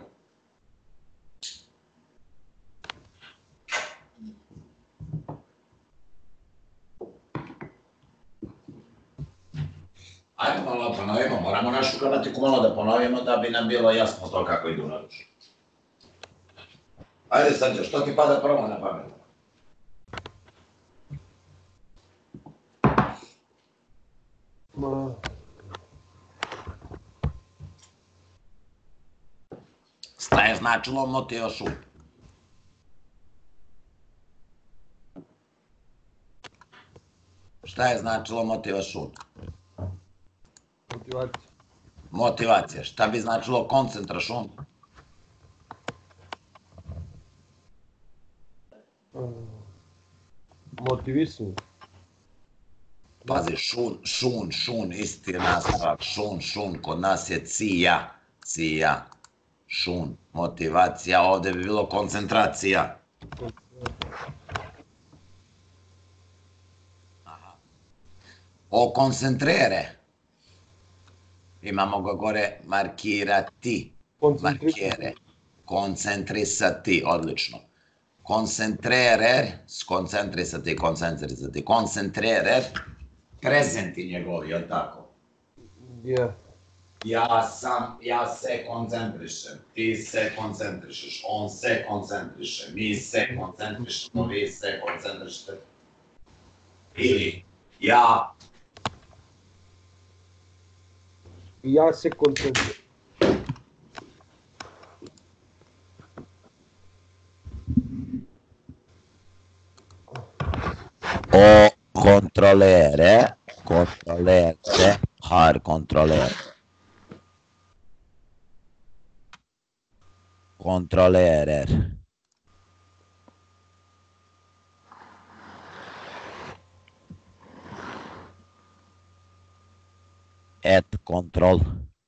Ajmo malo da ponovimo, moramo našu gramatiku malo da ponovimo da bi nam bilo jasno to kako idu na dušu. Ajde sad, što ti pada prvo na pamet? značilo motivašun? Šta je značilo motivašun? Motivacija. Motivacija. Šta bi značilo koncentrašun? Motivisanje. Pazi, šun, isti nastavak, šun, kod nas je cija, šun, motivacija, ovde bi bilo koncentracija. O koncentrere, imamo ga gore markirati, markere, koncentrisati, odlično. Skoncentrisati, koncentrerer, prezenti njegovi, je li tako? Je. Ja se koncentrišem, ti se koncentrišeš, on se koncentriše, mi se koncentrišemo, vi se koncentrišete. Ili ja Ja se koncentrišem. o controllere, har controllere. Controllerer. Et control.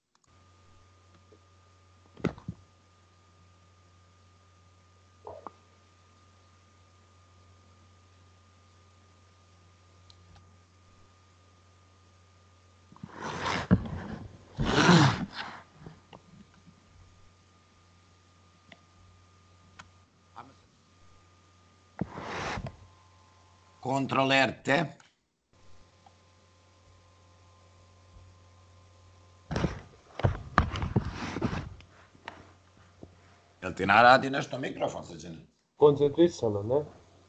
Controllerte. Jel ti naradi nešto mikrofon, Srđane? Koncentrisano, ne?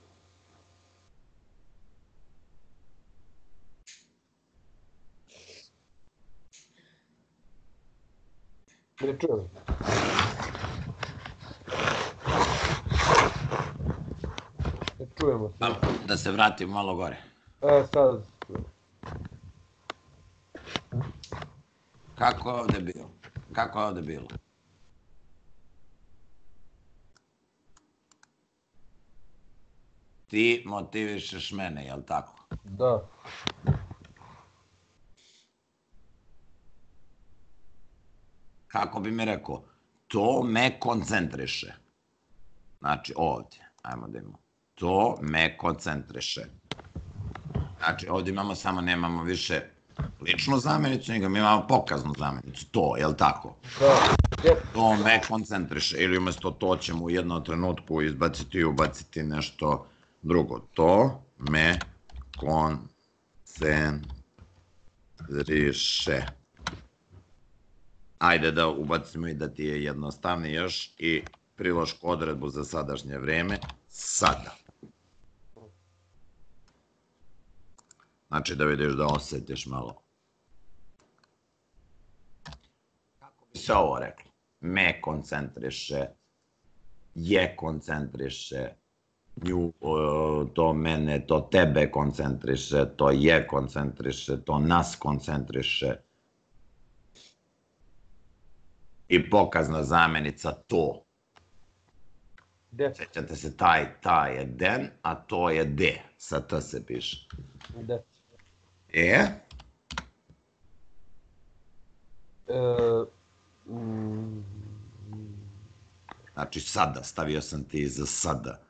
Ne čujem. Ne čujemo se. Da se vratim malo gore. Sad čujem. Kako je ovde bilo? Kako je ovde bilo? Ti motivišeš mene, jel tako? Da. Kako bi mi rekao? To me koncentriše. Znači ovdje, ajmo da imamo. To me koncentriše. Znači ovdje imamo samo, nemamo više ličnu zamenicu, nego mi imamo pokaznu zamenicu. To, jel tako? Da. To me koncentriše. Ili umjesto to ćemo u jednom trenutku izbaciti i ubaciti nešto drugo. To me koncentriše. Ajde da ubacimo i da ti je jednostavnije još i prilošku odredbu za sadašnje vreme. Sada. Znači da vidiš da osjetiš malo. Kako bi se ovo reklo? Me koncentriše, je koncentriše, nju, to mene, to tebe koncentriše, to je koncentriše, to nas koncentriše. I pokazna zamenica to. Sjećate se, ta je den, a to je de. Sa t se piše. De. Znači sada, stavio sam ti za sada.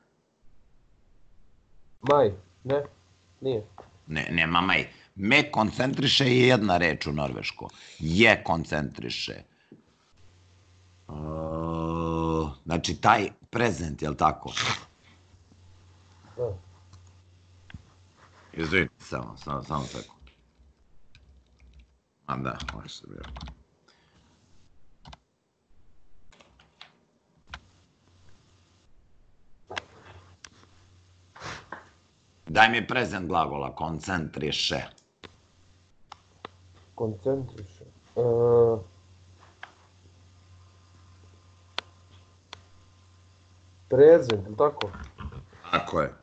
Maj, ne? Nije. Ne, nema maj. Me koncentriše je jedna reč u norveško. Je koncentriše. Znači taj prezent, jel tako? Da. Izvini, samo sekund. A da, ovo se bi rekao. Daj mi prezent glagola, koncentriše. Koncentriše. Prezent, ili tako? Tako je.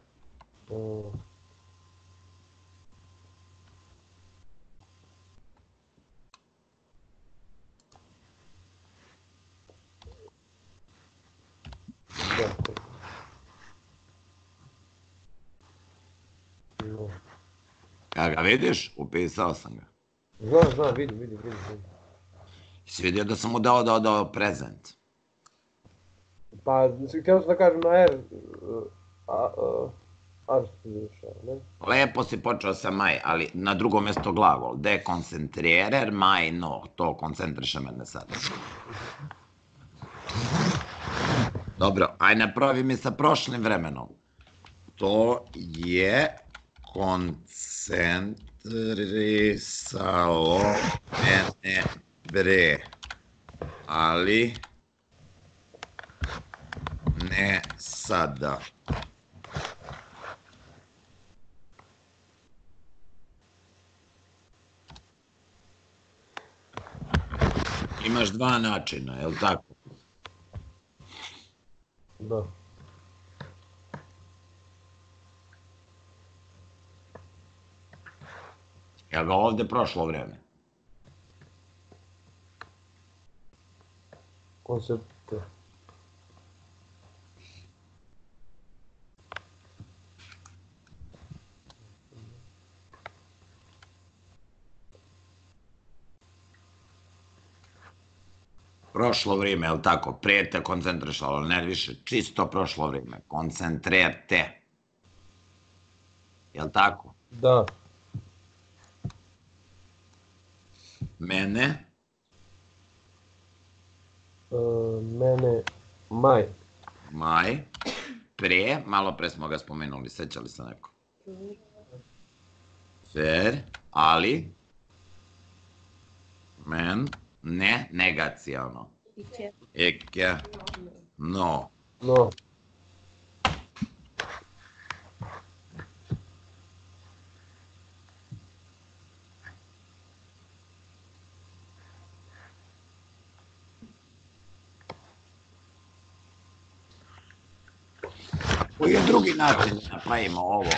Ja ga vidiš? Upisao sam ga. Znam, vidim. Si vidio da sam mu dao prezent? Pa, htio sam da kažem na R, se završava, ne? Lepo si počeo sa maj, ali na drugo mjesto glagol. Dekoncentrerer, maj, no. To koncentriše mene sad. Dobro, aj napravi mi sa prošlim vremenom. To je koncentrisalo mene bre. Ali ne sada. Imaš dva načina, je li tako? Da. Je li ga ovdje prošlo vreme? Koncept. Prošlo vrijeme, je li tako? Prije te koncentrišalo, ne više, čisto prošlo vrijeme. Koncentrirte. Je li tako? Da. Mene? Mene, maj. Maj. Prije, malo pre smo ga spomenuli, sećali se neko? Fer, ali? Men, ne, negacijalno. Ike, no. No. Koji je drugi način da napravimo ovo?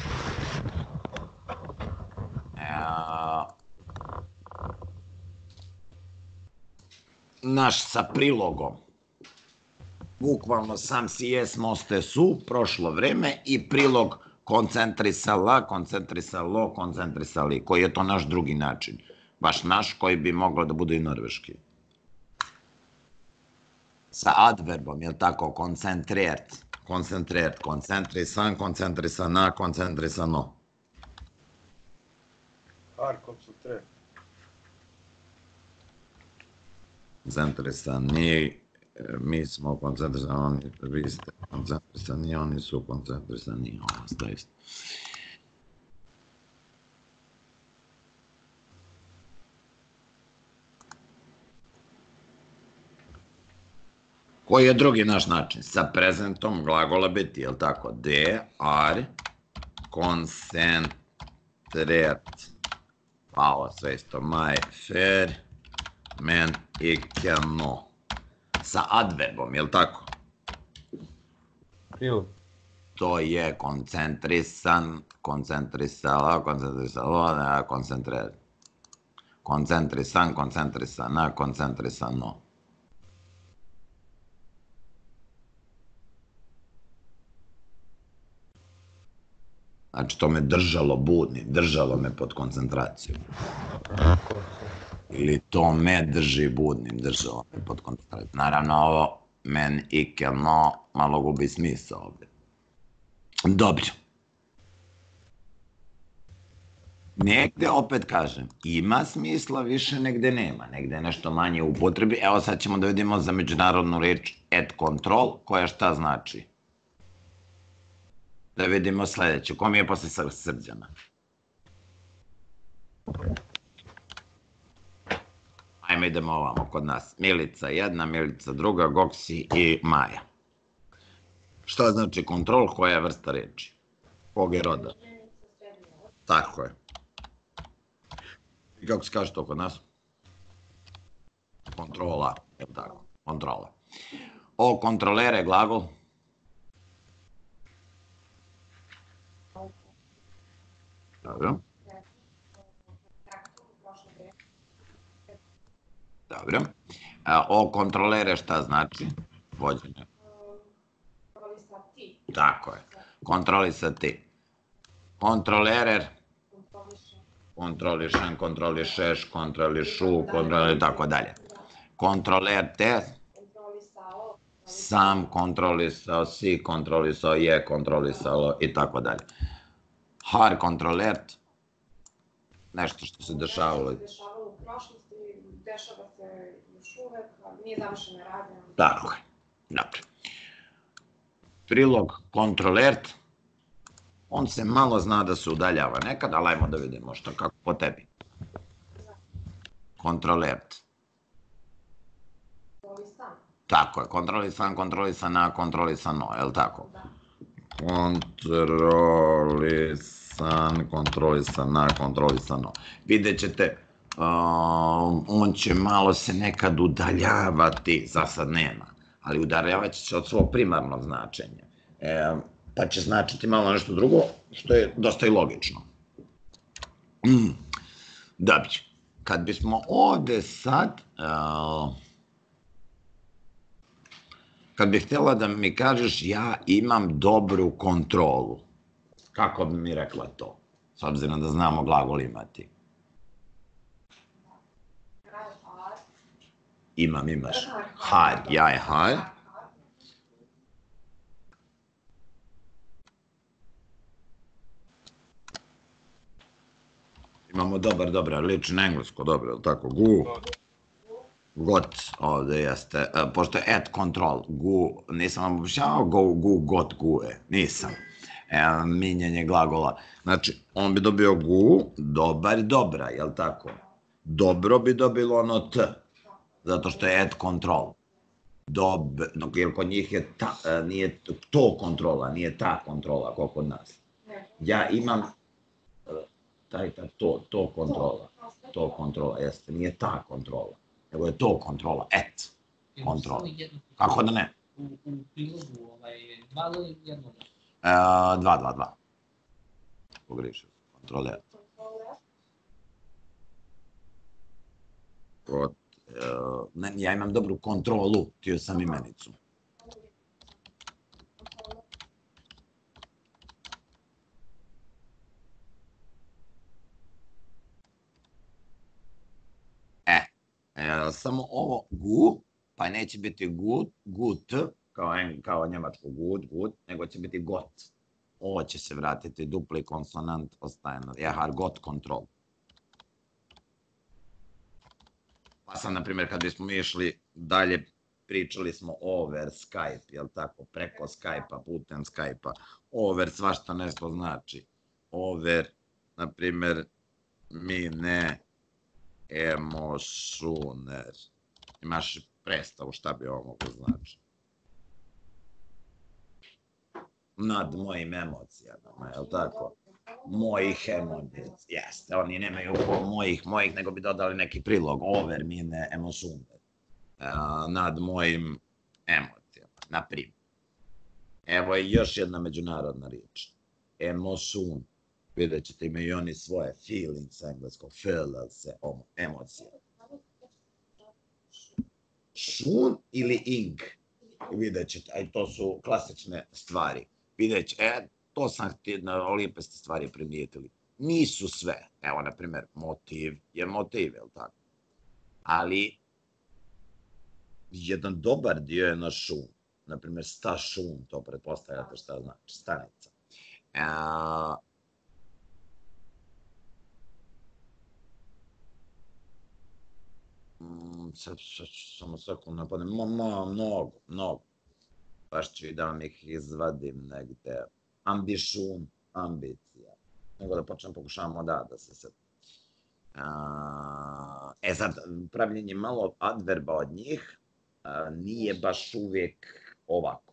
Naš sa prilogom. Bukvalno sam si jesmo ste su, prošlo vreme i prilog koncentrisala, koncentrisalo, koncentrisali. Koji je to naš drugi način? Baš naš koji bi moglo da bude i norveški. Sa adverbom, je li tako? Koncentriert. Koncentriert, koncentrisan, koncentrisana, koncentrisano. Ar koncentrer. Koncentrisani, mi smo koncentrisani, vi ste koncentrisani, oni su koncentrisani, ovo ste isto. Koji je drugi naš način? Sa prezentom glagola biti, je li tako? De, ar, koncentrert, pa ovo sve isto, maj, fer, men, ike, no. Sa adverbom, je li tako? Prilog. To je koncentrisan, koncentrisala, koncentrisalo, koncentrer. Koncentrisan, koncentrisana, koncentrisano. Znači, to me držalo budnim, držalo me pod koncentracijom. Ili to me drži budnim, držalo me pod koncentracijom. Naravno, ovo men, ike, no, malo gubi smisao ovdje. Dobro. Negde, opet kažem, ima smisla, više negde nema. Negde je nešto manje u upotrebi. Evo sad ćemo da vidimo za međunarodnu reč et control, koja šta znači. Da vidimo sljedeće. Ko mi je posle Srđana? Ajmo idemo ovamo kod nas. Milica jedna, Milica druga, Goksi i Maja. Šta znači kontrol? Koja je vrsta reči? Kog je roda? Tako je. I kako se kaže to kod nas? Kontrola, je li tako? Kontrola. O kontrolere glagol? Dobro. Dobro. O kontrolere šta znači? Vođenje. Tako je. Kontrolisati. Kontrolerer. Kontrolišem, kontrolišeš, kontrolišu, kontroli, tako dalje. Kontroler te. Sam kontrolisao, si kontrolisao, je kontrolisalo i tako dalje. Har kontrolert. Nešto što se dešavalo. Dešavalo u prošlosti, dešava se još uvek, nije završena radnja. Tako je. Dobro. Prilog kontrolert. On se malo zna da se udaljava nekad, ali ajmo da vidimo što, kako po tebi. Kontrolert. Tako je, kontrolisan, kontrolisana, kontrolisano, je li tako? Kontrolisan, kontrolisana, kontrolisano. Vidjet ćete, on će malo se nekad udaljavati, za sad nema, ali udaljavat će se od svog primarnog značenja. Pa će značiti malo nešto drugo, što je dosta i logično. Dobro, kad bismo ovde sad, kad bih htjela da mi kažeš ja imam dobru kontrolu, kako bi mi rekla to, s obzirom da znamo glagol imati? Imam, imaš. Har, ja je har. Imamo dobar, liči na englesko, dobro, je li tako? Got, ovde jeste, pošto je at control, nisam vam objašnjavao got, nisam. Minjanje glagola. Znači, on bi dobio dobar i dobra, je li tako? Dobro bi dobilo ono t, zato što je at control. Jer kod njih nije to kontrola, nije ta kontrola, kao kod nas. Ja imam to kontrola, jeste, nije ta kontrola, nego je to kontrola, kontrola. Kako da ne? U prilogu, 2 ili 1? 2. Pogrišio, kontroler. Ja imam dobru kontrolu, tio sam imenicu. Samo ovo pa neće biti gut, kao njemačko gut, nego će biti got. Ovo će se vratiti, dupli konsonant ostaje na, ja har got kontrol. Pa sad, na primjer, kad bismo išli dalje, pričali smo over Skype, jel tako, preko Skype-a, putem Skype-a. Over svašta nešto znači. Over, na primjer, mi ne emotioner. Imaš predstavu šta bi ovo moglo znači? Nad mojim emocijama, je li tako? Mojih emocija, jeste, oni nemaju mojih, nego bi dodali neki prilog, over mi ne emotioner. Nad mojim emocijama, na primjer. Evo je još jedna međunarodna riječ. Emosun. Vidjet ćete, imaju i oni svoje feelings, englesko, emocije. Šun ili ing, vidjet ćete, a to su klasične stvari. Vidjet ćete, to sam htio, lijepe ste stvari primijetili. Nisu sve, evo, na primjer, motiv je motiv, je li tako? Ali, jedan dobar dio je na šun. Na primjer, stašun, to pretpostavljate šta znači, stanica. Samo sekund napadnem, mnogo. Baš ću i da vam ih izvadim negde. Ambišun, ambicija. Nego da počnem, pokušavamo da se sad. Sad, pravljenje malo adverba od njih nije baš uvijek ovako.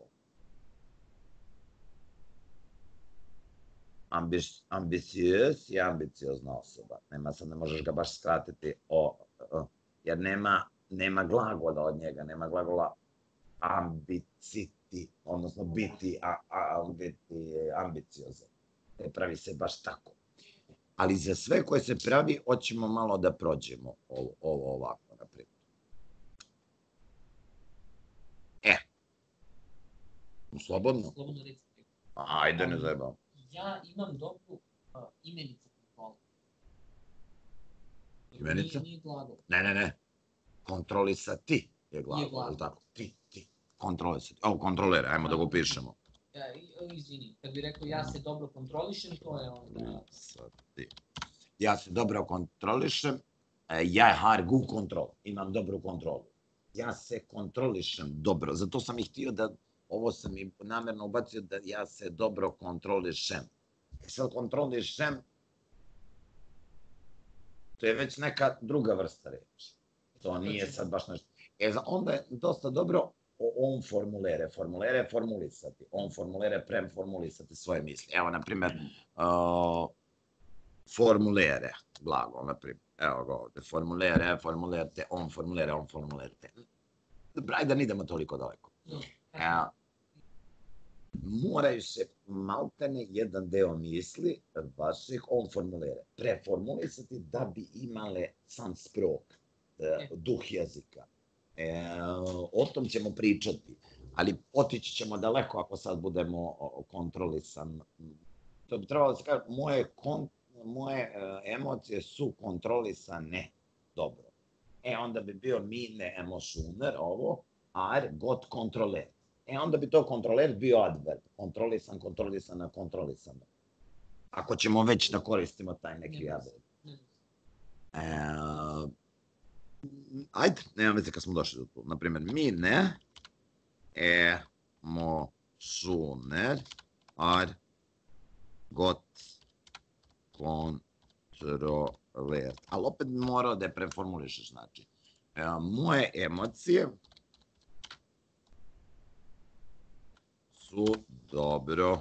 Ambiciös je ambiciozna osoba. Ne možeš ga baš skratiti jer nema glagola od njega, nema glagola ambiciti, odnosno biti ambiciozan. Ne pravi se baš tako. Ali za sve koje se pravi, hoćemo malo da prođemo ovo ovako, naprijed. Slobodno? Slobodno recite. Ajde, ne zajebam. Ja imam dobru imenicu kontrole. Imenica? Nije glagol. Ne. Kontrolisati je glagol, ili tako? Ti. Kontrolisati. Evo, kontrolere, ajmo da ga upišemo. Izvini, kad bi rekao ja se dobro kontrolišem, to je onda... Ja se dobro kontrolišem, ja har gu kontrol, imam dobru kontrolu. Ja se kontrolišem dobro, zato sam i htio da, ovo sam i namerno ubacio, da ja se dobro kontrolišem. Sad kontrolišem, to je već neka druga vrsta reči. To nije sad baš nešto. Onda je dosta dobro on formulere. Formulere formulisati. On formulere preformulisati svoje misli. Evo, na primjer, formulere, glagol, na primjer. Evo ga ovde, formulere, formulerte, on formulerte. Ajde da ne idemo toliko daleko. Moraju se maltene jedan deo misli vaših on formulere preformulisati da bi imale sam sprok, duh jezika. O tom ćemo pričati, ali otići ćemo daleko ako sad budemo kontrolisan. To bi trebalo da se kaže, moje emocije su kontrolisane dobro. Onda bi bio mine emotioner, ovo, ar got kontroler. Onda bi to kontroler bio adverb. Kontrolisan, kontrolisana, kontrolisana. Ako ćemo već da koristimo taj neki adverb. Ajde, nema veze kad smo došli do tu. Naprimjer, mine emotioner ar got kontroler. Ali opet bi morao da je preformulišeš, znači. Moje emocije su dobro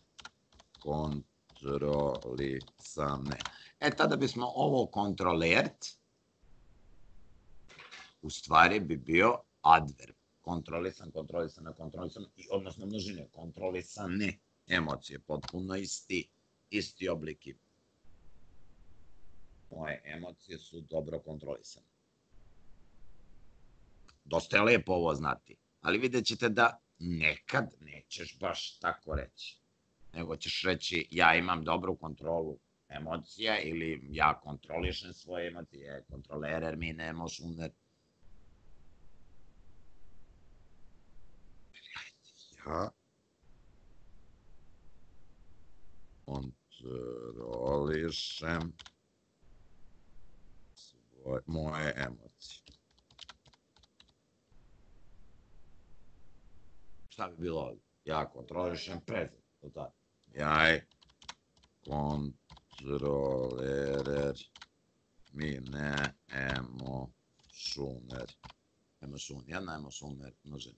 kontrolisane. Tada bismo ovo kontrolert, u stvari bi bio adverb. Kontrolisan, kontrolisana, kontrolisana, odnosno množine, kontrolisane emocije, potpuno isti oblik. Moje emocije su dobro kontrolisane. Dosta je lepo ovo znati, ali vidjet ćete da nekad nećeš baš tako reći. Nego ćeš reći ja imam dobru kontrolu emocija ili ja kontrolišem svoje emocije, kontrolerer mine emotioner. Ja kontrolišem moje emocije. Šta bi bilo ovdje? Ja kontrolišem prezent. Ja kontrolerer mine emotioner. Jedna emotioner množina.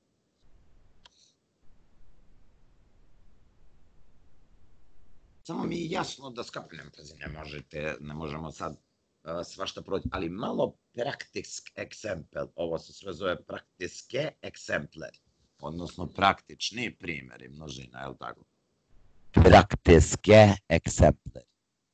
Samo mi je jasno da skapnem, ne možemo sad svašta proći, ali malo praktisk eksempel, ovo se sve zove praktiske eksempler, odnosno praktični primjeri množina, je li tako? Praktiske eksempler.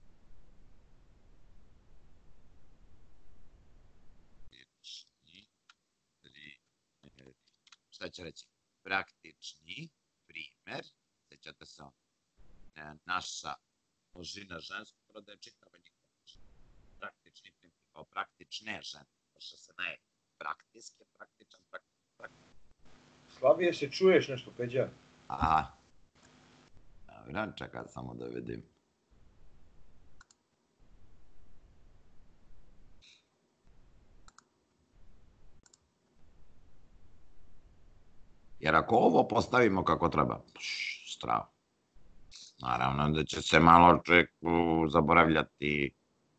Šta će reći? Praktični primjer, sećate se naša množina ženskog roda je čitava njihova množina. Praktični primjer, kao praktične žene, što se ne praktičan. Slabije se čuješ nešto, Peđa. Aha. Dobro, čekaj samo da vidim. Jer ako ovo postavimo kako treba, strava. Naravno da će se malo čovjek zaboravljati.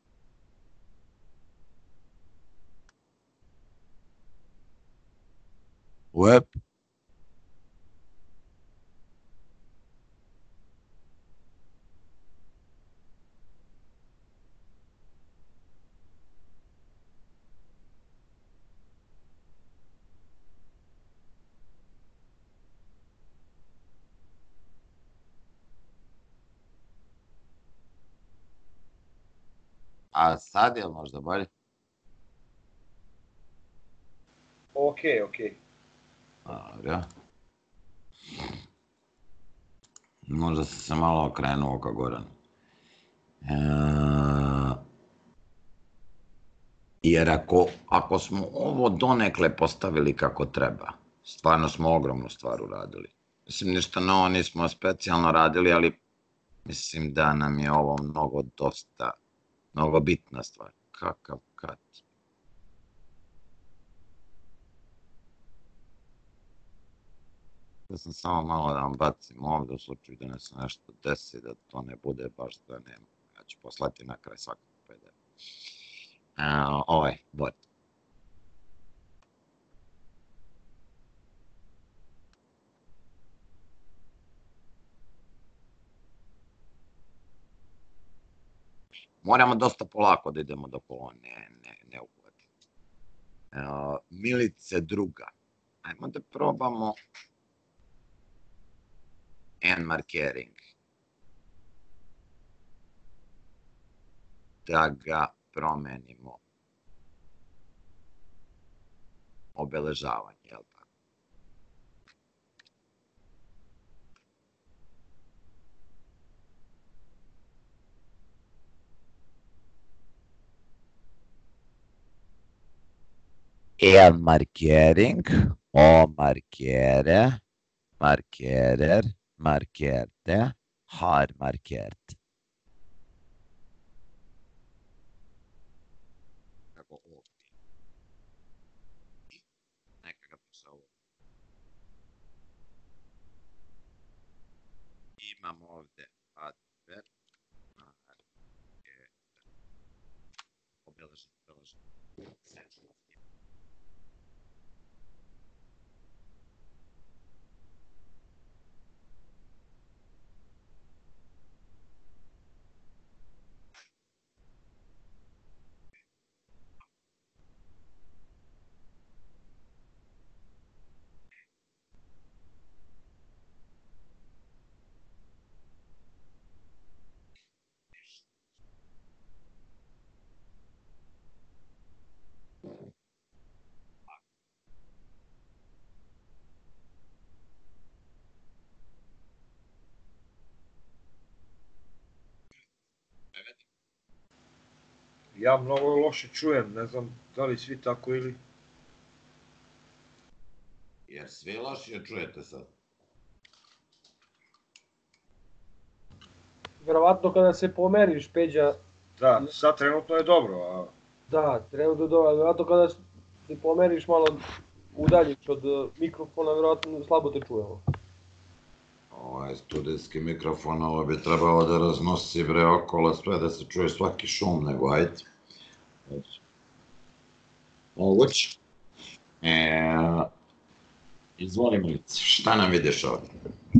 Web. A sad je li možda bolje? Ok. Dobro. Možda sam se malo okrenuo ka Goranu. Jer ako smo ovo donekle postavili kako treba, stvarno smo ogromnu stvar uradili. Mislim, ništa novo nismo specijalno radili, ali mislim da nam je ovo mnogo bitna stvar. Kakav kat. Da sam samo malo da vam bacim ovde u slučaju da se nešto desi, da to ne bude baš da nema. Ja ću poslati na kraj svakog PDF. Bolje. Moramo dosta polako da idemo dok ovo ne uhvati. Milice druga. Ajmo da probamo end markering. Da ga promenimo. Obeležavanje, jel tako? En markering, o markere, markerer, markerte, har markert. Kako ovdje. Neka ga piše ovo. Imamo ovdje adverb, obeležen. Ja mnogo loše čujem, ne znam da li svi tako ili... Jer svi lošije čujete sad. Verovatno kada se pomeriš, Peđa... Da, sad trenutno je dobro, a... Da, trenutno je dobro, verovatno kada se pomeriš malo udaljiš od mikrofona, verovatno slabo te čujemo. Ovaj studijski mikrofon, ovo bi trebalo da raznosi bre okolo sve, da se čuje svaki šum, nego ajde. Moguće. Izvoli Milice, šta nam vidiš ovdje?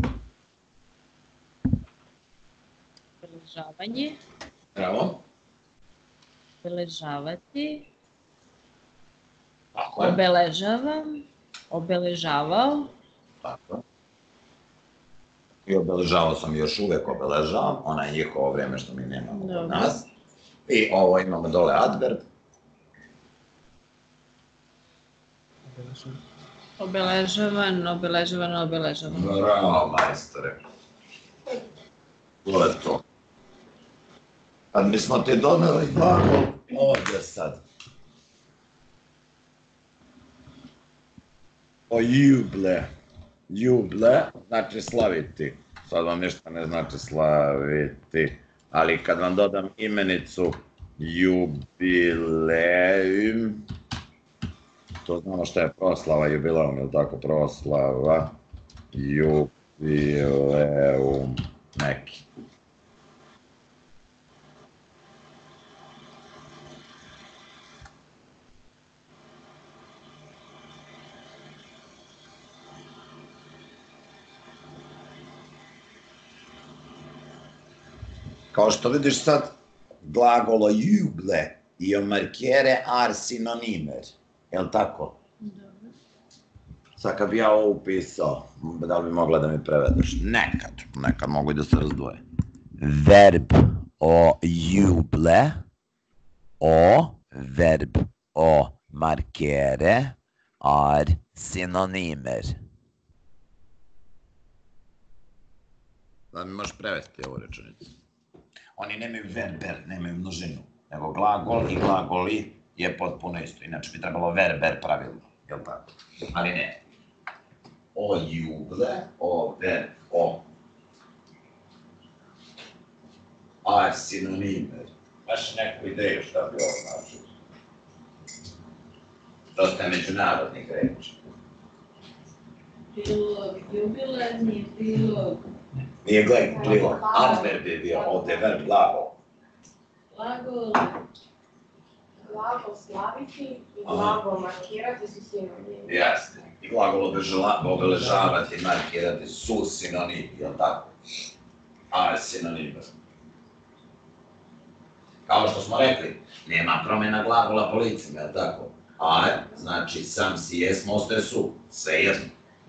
Obeležavanje. Bravo. Obeležavati. Tako je. Obeležavam. Obeležavao. Tako. I obeležavao sam, još uvek obeležavam, ona je njihovo vreme što mi nemamo kod nas. I ovo imamo dole adverb. Obeležavan, obeležavan, obeležavan. Bravo, majstore. To je to. Kad mi smo ti doneli glagol, ovdje sad. O juble. Juble znači slaviti. Sad vam ništa ne znači slaviti. Ali kad vam dodam imenicu jubileum, to znamo šta je proslava, jubileum, je li tako? Proslava, jubileum, neki. Kao što vidiš sad, glagolo juble i markere are sinonimer, je li tako? Dobro. Sad kad bi ja ovo upisao, da li bi mogla da mi prevedeš? Nekad mogu i da se razdvoje. Verb o juble verb og markere er synonymer. Da mi možeš prevesti ovu rečenicu. Oni nemaju verber, nemaju množinu, nego glagol i glagoli je potpuno isto. Inače bi trebalo verber pravilno, jel tako? Ali ne. O juble, o verb, o. A synonymer. Baš neku ideju šta bi ovo značilo. Dosta je međunarodnih reči. Prilog, jubilarni prilog. Nije prilog, adverb je bio, ovdje je verb glagol. Glagol. Glagol slaviti i glagol markirati su sinonimi. Jeste. I glagol obeležavati, markirati su sinonimi, jel tako? A synonymer. Kao što smo rekli, nema promjena glagola po licima, jel tako? A, znači sam si, jesmo, ostaje su, sve jedno.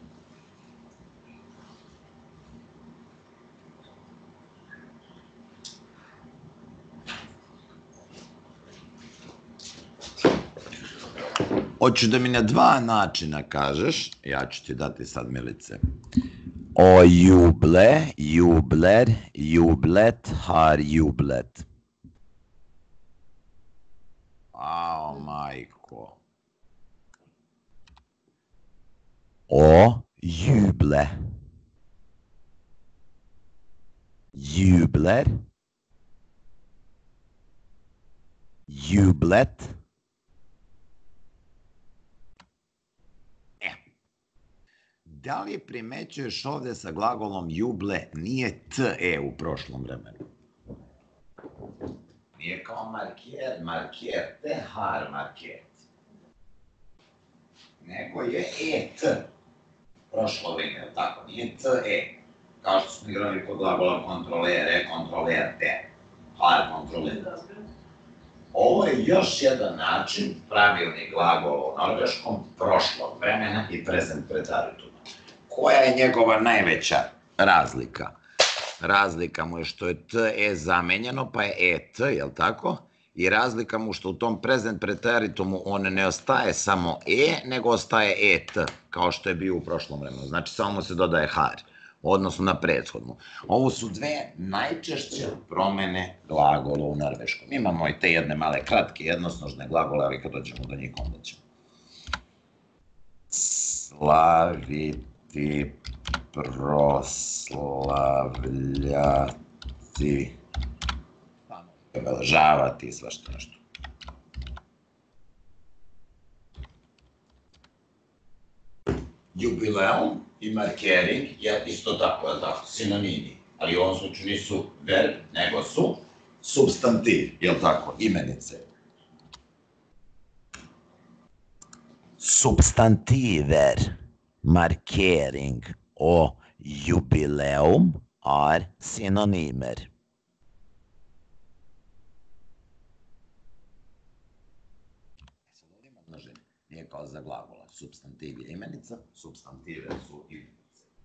Hoću da mi na dva načina kažeš, ja ću ti dati sad, Milice. O juble, jubler, jublet, har jublet. Ao, majko. O juble. Jubler. Jublet. Da li primećuješ ovde sa glagolom juble nije te u prošlom vremenu? Nije kao markerte, har markert. Nego je et. Prošlo vreme, tako, nije te. Kao što smo igrali kod glagola kontrolere, kontrolerte, har kontrolerte. Ovo je još jedan način, pravilni glagol u norveškom, prošlog vremena i prezent preteritum. Koja je njegova najveća razlika? Razlika mu je što je te zamenjeno, pa je et, jel tako? I razlika mu što u tom prezent preteritumu on ne ostaje samo nego ostaje et, kao što je bio u prošlom vremenu. Znači, samo mu se dodaje har, odnosno na prethodnu. Ovo su dve najčešće promene glagola u norveškom. Imamo i te jedne male kratke jednosnožne glagole, ali kad dođemo do njih, onda ćemo. Slaviti, proslavljati, obeležavati i svašta nešto. Jubileum i markering je isto tako, je tako, sinonimi, ali u ovom slučaju nisu verb, nego su substantiv, je tako, imenice. Substantiver, markering og jubileum er synonymer. Nije kao za glagola. Substantiv je imenica, substantive su imenice.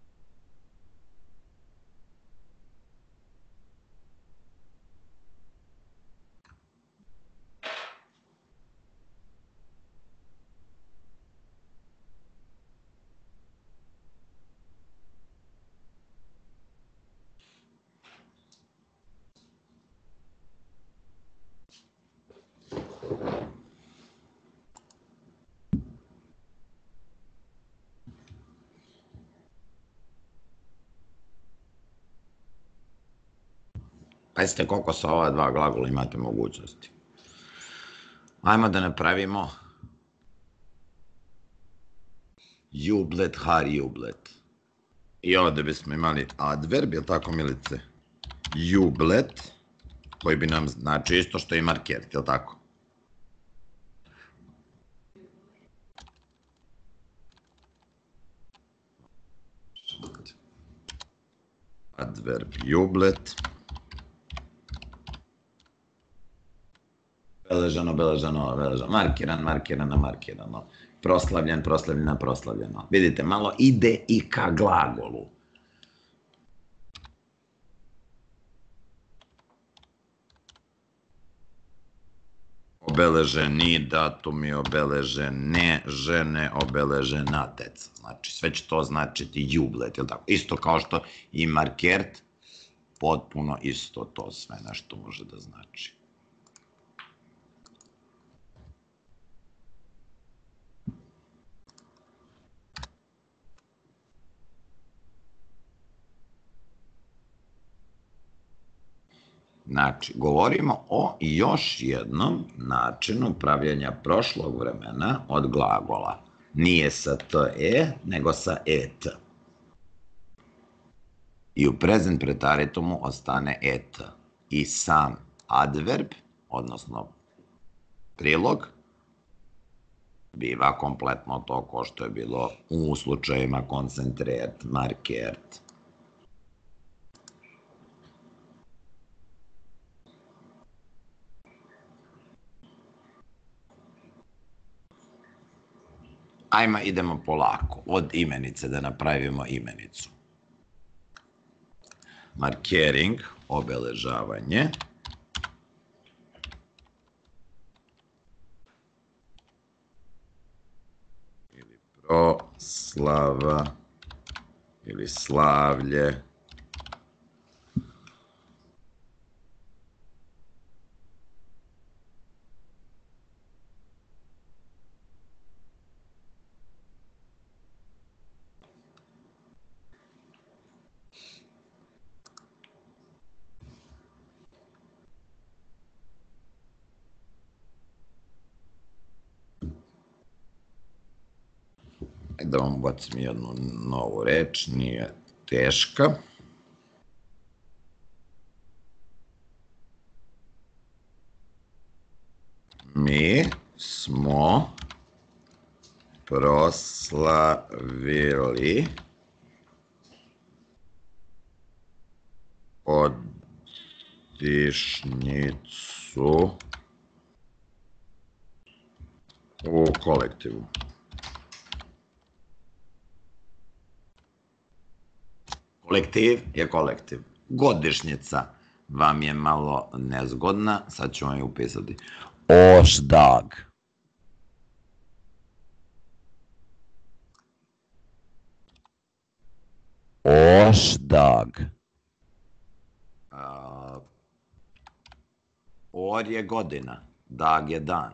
Pazite koliko sa ova dva glagola imate mogućnosti. Ajmo da napravimo jublet, har jublet. I ovde bismo imali adverb, je tako, Milice? Jublet, koji bi nam znači isto što i markert, je tako? Adverb jublet. Obeleženo, obeleženo, obeleženo. Markiran, markirano, markirano. Proslavljen, proslavljena, proslavljeno. Vidite, malo ide i ka glagolu. obeleženi, datumi obeležene, žene obeležena deca. Znači, sve će to značiti jublet, ili tako? Isto kao što i markert, potpuno isto to sve nešto može da znači. Znači, govorimo o još jednom načinu pravljenja prošlog vremena od glagola. Nije sa te, nego sa et. I u prezent pretaritumu ostane et. I sam adverb, odnosno prilog, biva kompletno to ko što je bilo u slučajima koncentret, markert. Ajmo, idemo polako. Od imenice da napravimo imenicu. Markering, obeležavanje. Ili proslava, ili slavlje. Da vam ubacim jednu novu reč, nije teška. Mi smo proslavili godišnjicu u kolektivu. Kolektiv je kolektiv. Godišnjica vam je malo nezgodna, sad ću vam je upisati. Årsdag. Årsdag. År je godina, dag je dan.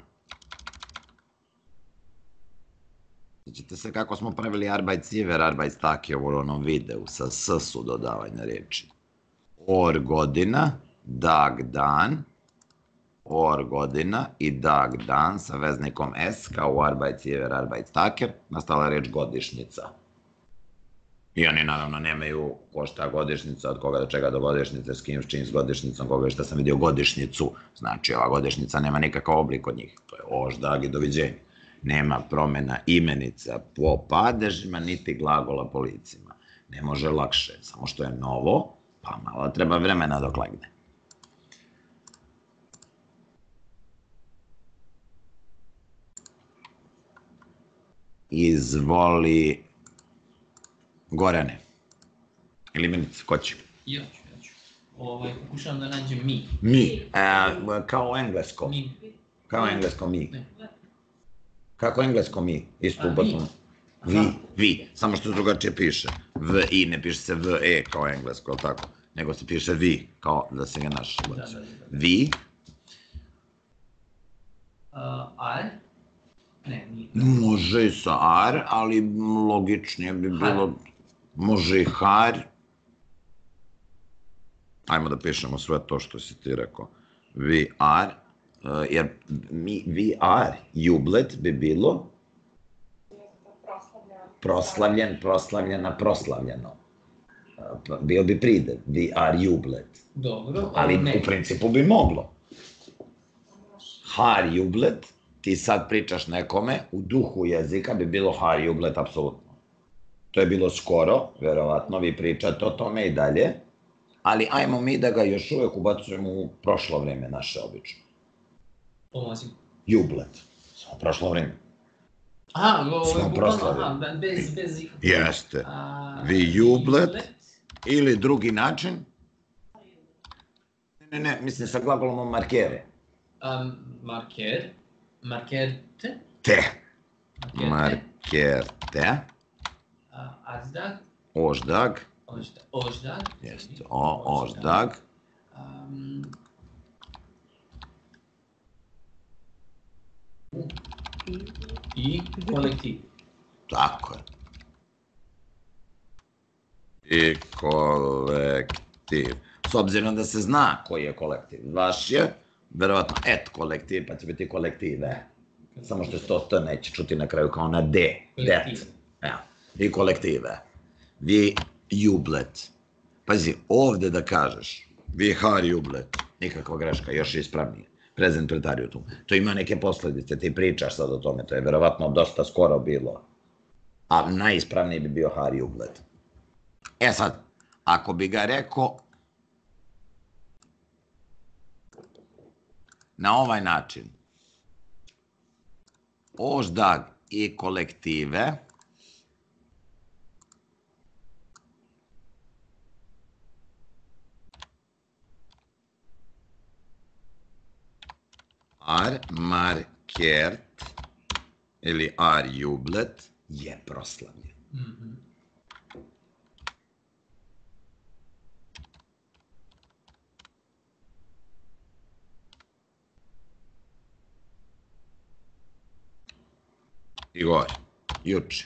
Sjećate se kako smo pravili Arbeitsgiver, Arbeitstag u onom videu sa s-u dodavanja reči. År godina, dag dan, år godina i dag dan sa veznikom s kao u Arbeitsgiver, Arbeitstager, nastala reč godišnjica. I oni naravno nemaju ko šta godišnjica, od koga do čega do godišnjice, s kim, s čim, s godišnjicom, koga je šta sam vidio godišnjicu. Znači ova godišnjica nema nikakav oblik od njih, to je årsdag i doviđenja. Nema promjena imenica po padežima, niti glagola po licima. Ne može lakše, samo što je novo, pa malo treba vremena dok legne. Izvoli, Gorane. Ili imenice, ko će? Ja ću. Pokušavam da nađem mi. Mi, kao englesko. Mi. Kao englesko mi. Kako englesko mi? Isto ubacimo. Vi. Samo što drugačije piše. V-i, ne piše se v-e kao englesko, ali tako? Nego se piše vi, kao da se ga naš ubaci. Vi. Ar? Ne, nije. Može i sa ar, ali logičnije bi bilo... Može i har. Ajmo da pišemo sve to što si ti rekao. Vi are. Jer we are, jublet bi bilo proslavljena, proslavljeno. Bio bi pridev, we are jublet. Dobro, ali u principu bi moglo. Har jublet, ti sad pričaš nekome, u duhu jezika bi bilo har jublet, apsolutno. To je bilo skoro, verovatno, vi pričate o tome i dalje, ali ajmo mi da ga još uvek ubacujemo u prošlo vreme naše obično. Pomozi. Jublet. Samo prošlo vreme. Smo proslavili. Bez ikakve. Jeste. Vi jublet ili drugi način. Ne, mislim sa glagolom markere. Marker. Markerte. Te. Markerte. Azdag. Årsdag. Årsdag. Just, årsdag. I kolektiv. Tako je. I kolektiv. S obzirom da se zna koji je kolektiv. Vaš je, verovatno, kolektiv, pa će biti kolektive. Samo što se to neće čuti na kraju kao na D. Det. I kolektive. Vi jublet. Pazi, ovde da kažeš, vi har jublet. Nikakva greška, još ispravnije. Prezent pretariutum. To ima neke posledice, ti pričaš sad o tome, to je verovatno dosta skoro bilo. A najispravniji bi bio har jublet. E sad, ako bi ga rekao na ovaj način, årsdag i kolektive är markert ili är jublet je proslavljen. Igor, juče.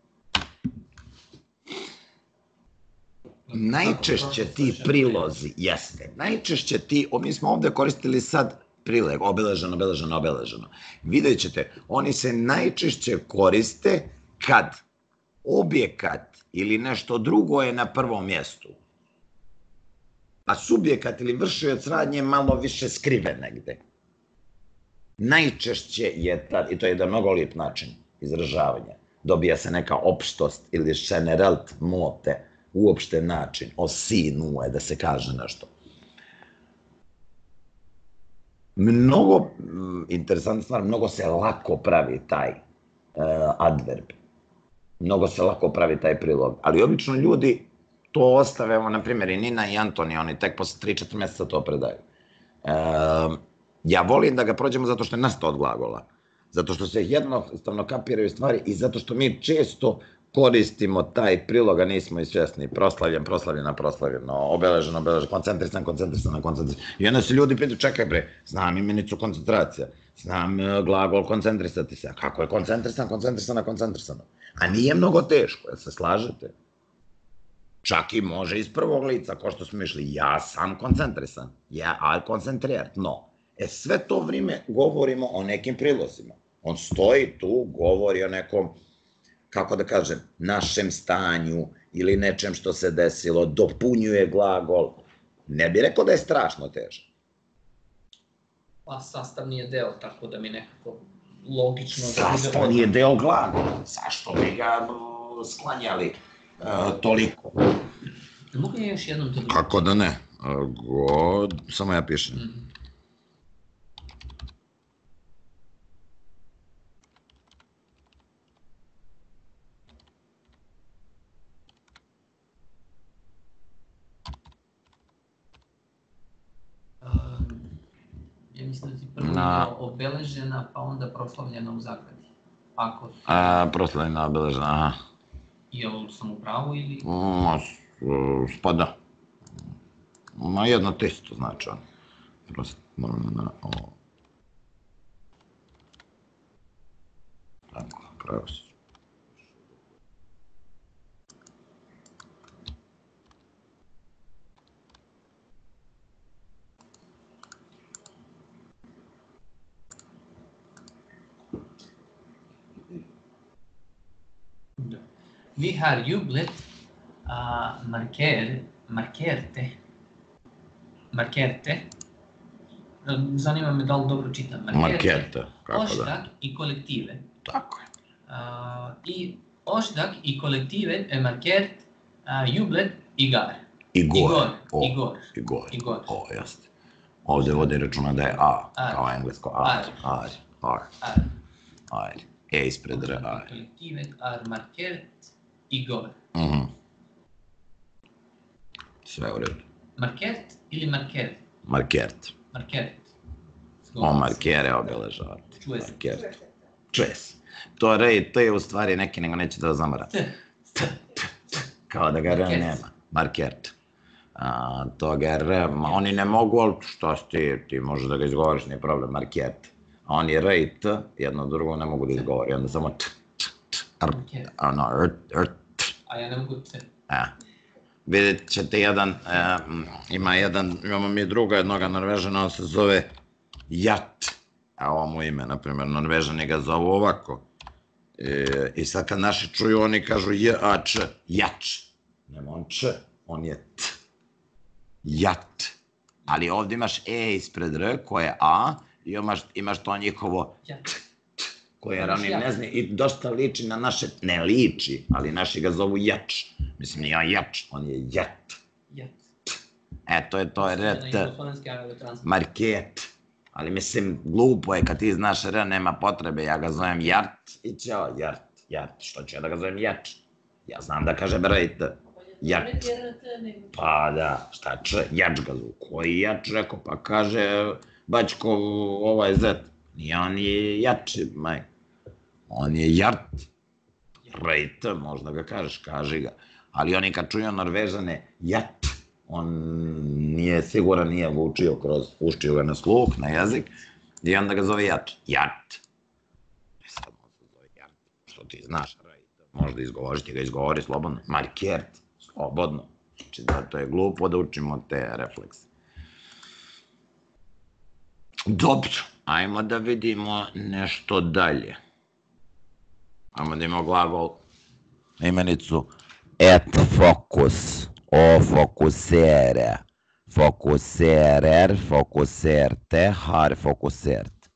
Najčešće ti prilozi, jeste, najčešće ti, mi smo ovde koristili sad prileg, obeleženo, obeleženo, obeleženo. Vidjet ćete, oni se najčešće koriste kad objekat ili nešto drugo je na prvom mjestu, a subjekat ili vršioc radnje je malo više skriven negde. Najčešće je tad, i to je jedan mnogo lijep način izražavanja, dobija se neka opštost ili generelt mote, uopšte način, o sinu je da se kaže nešto. Mnogo, interesantna stvar, mnogo se lako pravi taj adverb. Mnogo se lako pravi taj prilog. Ali obično ljudi to ostave, evo, na primjer, i Nina i Antoni, oni tek posle 3-4 mjeseca to predaju. Ja volim da ga prođemo zato što je nastao od glagola. Zato što se jednostavno kapiraju stvari i zato što mi često koristimo taj prilog, a nismo i svjesni. Proslavljen, proslavljena, proslavljeno, obeleženo, obeleženo, koncentrisan, koncentrisana, koncentrisana. I onda se ljudi pitaju, čekaj bre, znam imenicu koncentracija, znam glagol koncentrisati se. Kako je koncentrisan, koncentrisana, koncentrisano? A nije mnogo teško, jel se slažete? Čak i može iz prvog lica, ko što smo išli, ja sam koncentrisan, ja al koncentriert, no. Sve to vrijeme govorimo o nekim prilozima. On stoji tu, govori o nekom, kako da kažem, našem stanju ili nečem što se desilo, dopunjuje glagol. Ne bih rekao da je strašno težak. Pa sastavni je deo, tako da mi nekako logično... Sastavni je deo glagola, zašto bi ga sklanjali toliko? Mogu je još jednom to... Kako da ne? Samo ja pišem. Ja mislim da ti prvo obeležena, pa onda proslavljena u zagradi. Proslavljena, obeležena, aha. I ovo sam u pravu ili... Pa da. Jedno te isto znači. Proslavljena, tako, pravo si. Vi har jublet markerte. Zanima me da li dobro čitam. Markerte, kako da. Årsdag i kolektive. Tako je. I årsdag i kolektive är markert jublet igår. Igor. Igor. Jeste. Ovdje vodi računa da je A, kao englesko ar. Ispred R, ar. Kolektivet är markert igår. Sve u redu. Markert ili markert? Markert. Markert. markere obeležavati. Čuje se. Čuje se. To R i T je u stvari neki nego neće da zamara. Kao da ga R nema. Marker. Toga R, oni ne mogu, ali šta ti možeš da ga izgovoriš, nije problem, marker. A oni R i T, jedno drugo ne mogu da izgovori, onda samo T, A ja ne mogu T. Vidjet ćete imamo mi druga jednoga Norvežana, on se zove Jat. A ovo mu ime, na primjer, Norvežani ga zovu ovako. I sad kad naši čuju, oni kažu J-A-Č, jač. Nema on Č, on je T. Jat. Ali ovdje imaš E ispred R, koje je A, i imaš to njihovo T, koje oni ne znaju, i dosta liči na naše, ne liči, ali naši ga zovu jač. Mislim, nije on jač, on je jat. To je R, T, market. Ali mislim, glupo je kad ti znaš R, nema potrebe, ja ga zovem jart i ćao, jart, što ću ja da ga zovem jač? Ja znam da kažem R i T, jart. Pa da, šta č, jač ga zovu, koji jač, rekao, pa kaže bačko ovaj Z, nije on je jač, majko, on je jart, R i T, možda ga kažeš, kaži ga, ali oni kad čuju Norvežane, jat, on nije siguran, nije puštio ga na sluh, na jezik, i onda ga zove jat. I sad on se zove jat, što ti znaš, možda izgovoriš, ti ga izgovori slobodno, markert, slobodno. Znači, zato je glupo da učimo te reflekse. Dobro, ajmo da vidimo nešto dalje. Ajmo da imamo glagol, imenicu et fokus. O fokusere, fokuserer, fokuserte, har fokusert.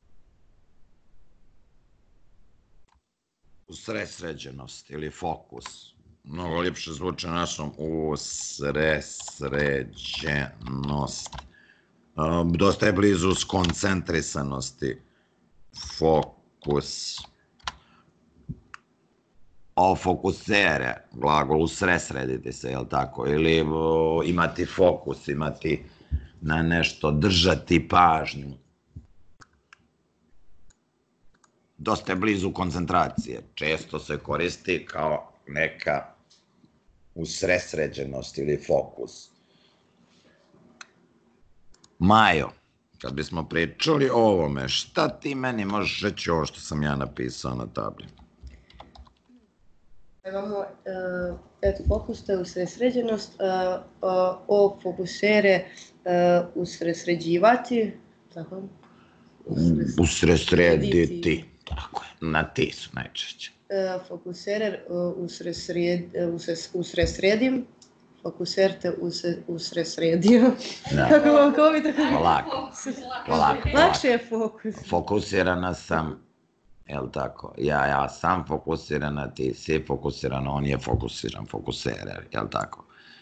Usresređenost ili fokus. Mnogo ljepše zvuče na našom usresređenost. Dosta je blizu skoncentrisanosti. Fokus. O fokusere, glagol usresrediti se, jel tako? Ili imati fokus, imati na nešto, držati pažnju. Dosta je blizu koncentracije. Često se koristi kao neka usresređenost ili fokus. Majo, kad bismo pričali o ovome, šta ti meni možeš reći ovo što sam ja napisao na tabli? Imamo fokus, to je usresređenost, o fokusere usresređivati, tako? Usresrediti, tako je, na ti su najčešće. Fokuserer usresredim, fokuserte usresredio. Kako bi tako? Polako. Lakše je fokus. Fokusirana sam, jel tako? Ja sam fokusirana, ti si fokusiran, on je fokusiran, fokuserer, jel tako?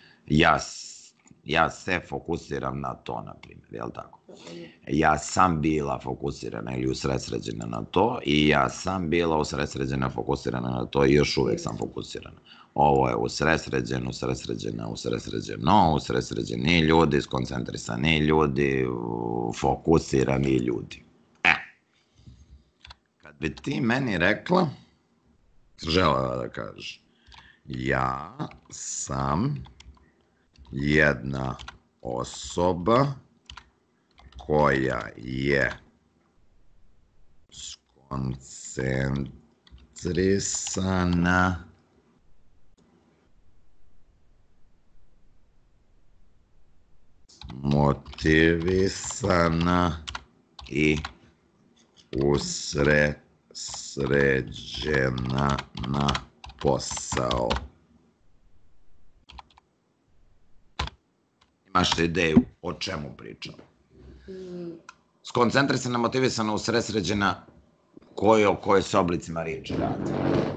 Ja se fokusiram na to, na primjer, jel tako? Ja sam bila fokusirana ili usresređena na to i ja sam bila usresređena, fokusirana na to i još uvijek sam fokusirana. Ovo je usresređen, usresređena, usresređeno, usresređeni ljudi, skoncentrisani ljudi, fokusirani ljudi. Kad bi ti meni rekla, želela da kažeš, ja sam jedna osoba koja je skoncentrisana motivisana i usredsređena na posao. Imaš ideju o čemu pričam? Skoncentrisana, motivisana, usredsređena, o kojoj se oblicima riječi radi?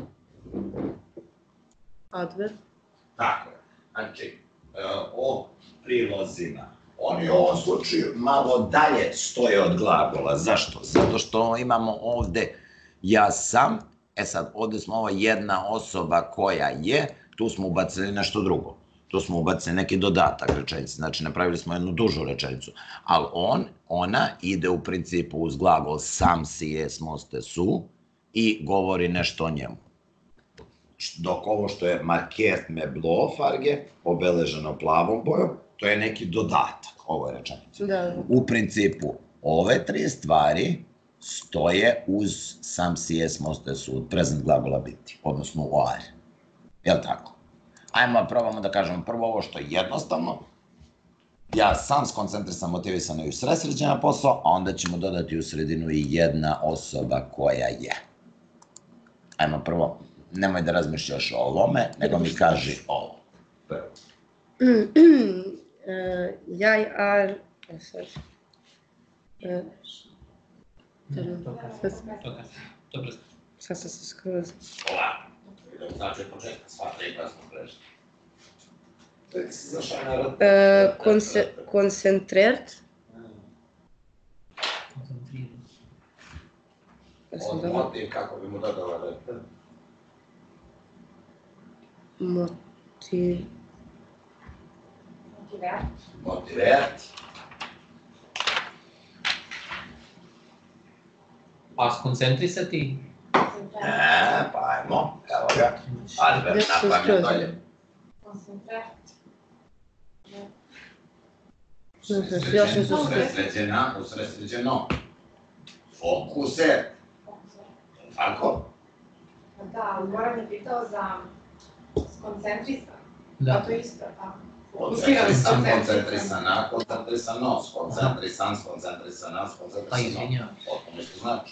Adverb. Tako je. Znači, o prilozima. Oni u ovom slučaju malo dalje stoje od glagola. Zašto? Zato što imamo ovde ja sam, sad ovde smo ovo jedna osoba koja je, tu smo ubacili nešto drugo. tu smo ubacili neki dodatak rečenici, znači napravili smo jednu dužu rečenicu, ali ona ide u principu uz glagol sam, si, jes, moste, su i govori nešto o njemu. Dok ovo što je markert med blå farge, obeleženo plavom bojom, to je neki dodatak ovoj rečenici. U principu, ove 3 stvari stoje uz sam, si, jes, moste, su, present glagola biti, odnosno u are. Je li tako? Ajmo, probamo da kažemo prvo ovo što je jednostavno. Ja sam skoncentrisan, motivisan i usredsređen na posao, a onda ćemo dodati u sredinu i jedna osoba koja je. Ajmo prvo, nemoj da razmišljaš o ovome, nego mi kaži ovo. Jeg er... Sad sam se skroz... Znači, početka sva 3 koja smo prešli. Koncentrert. Od motiv, kako bi mu dodala da je? Motivert. Pa skoncentrisati? Ne, pa ajmo, evo ga. Albert, napamet dolje. Usredsređeno. Fokuser. Tako? Da, Goran je pitao za skoncentrisan. Da. To je isto, tako. Koncentrisan, koncentrisana, koncentrisano, skoncentrisan, skoncentrisana, Pa skoncentrisano. izvinjavam. Potpuno što znači.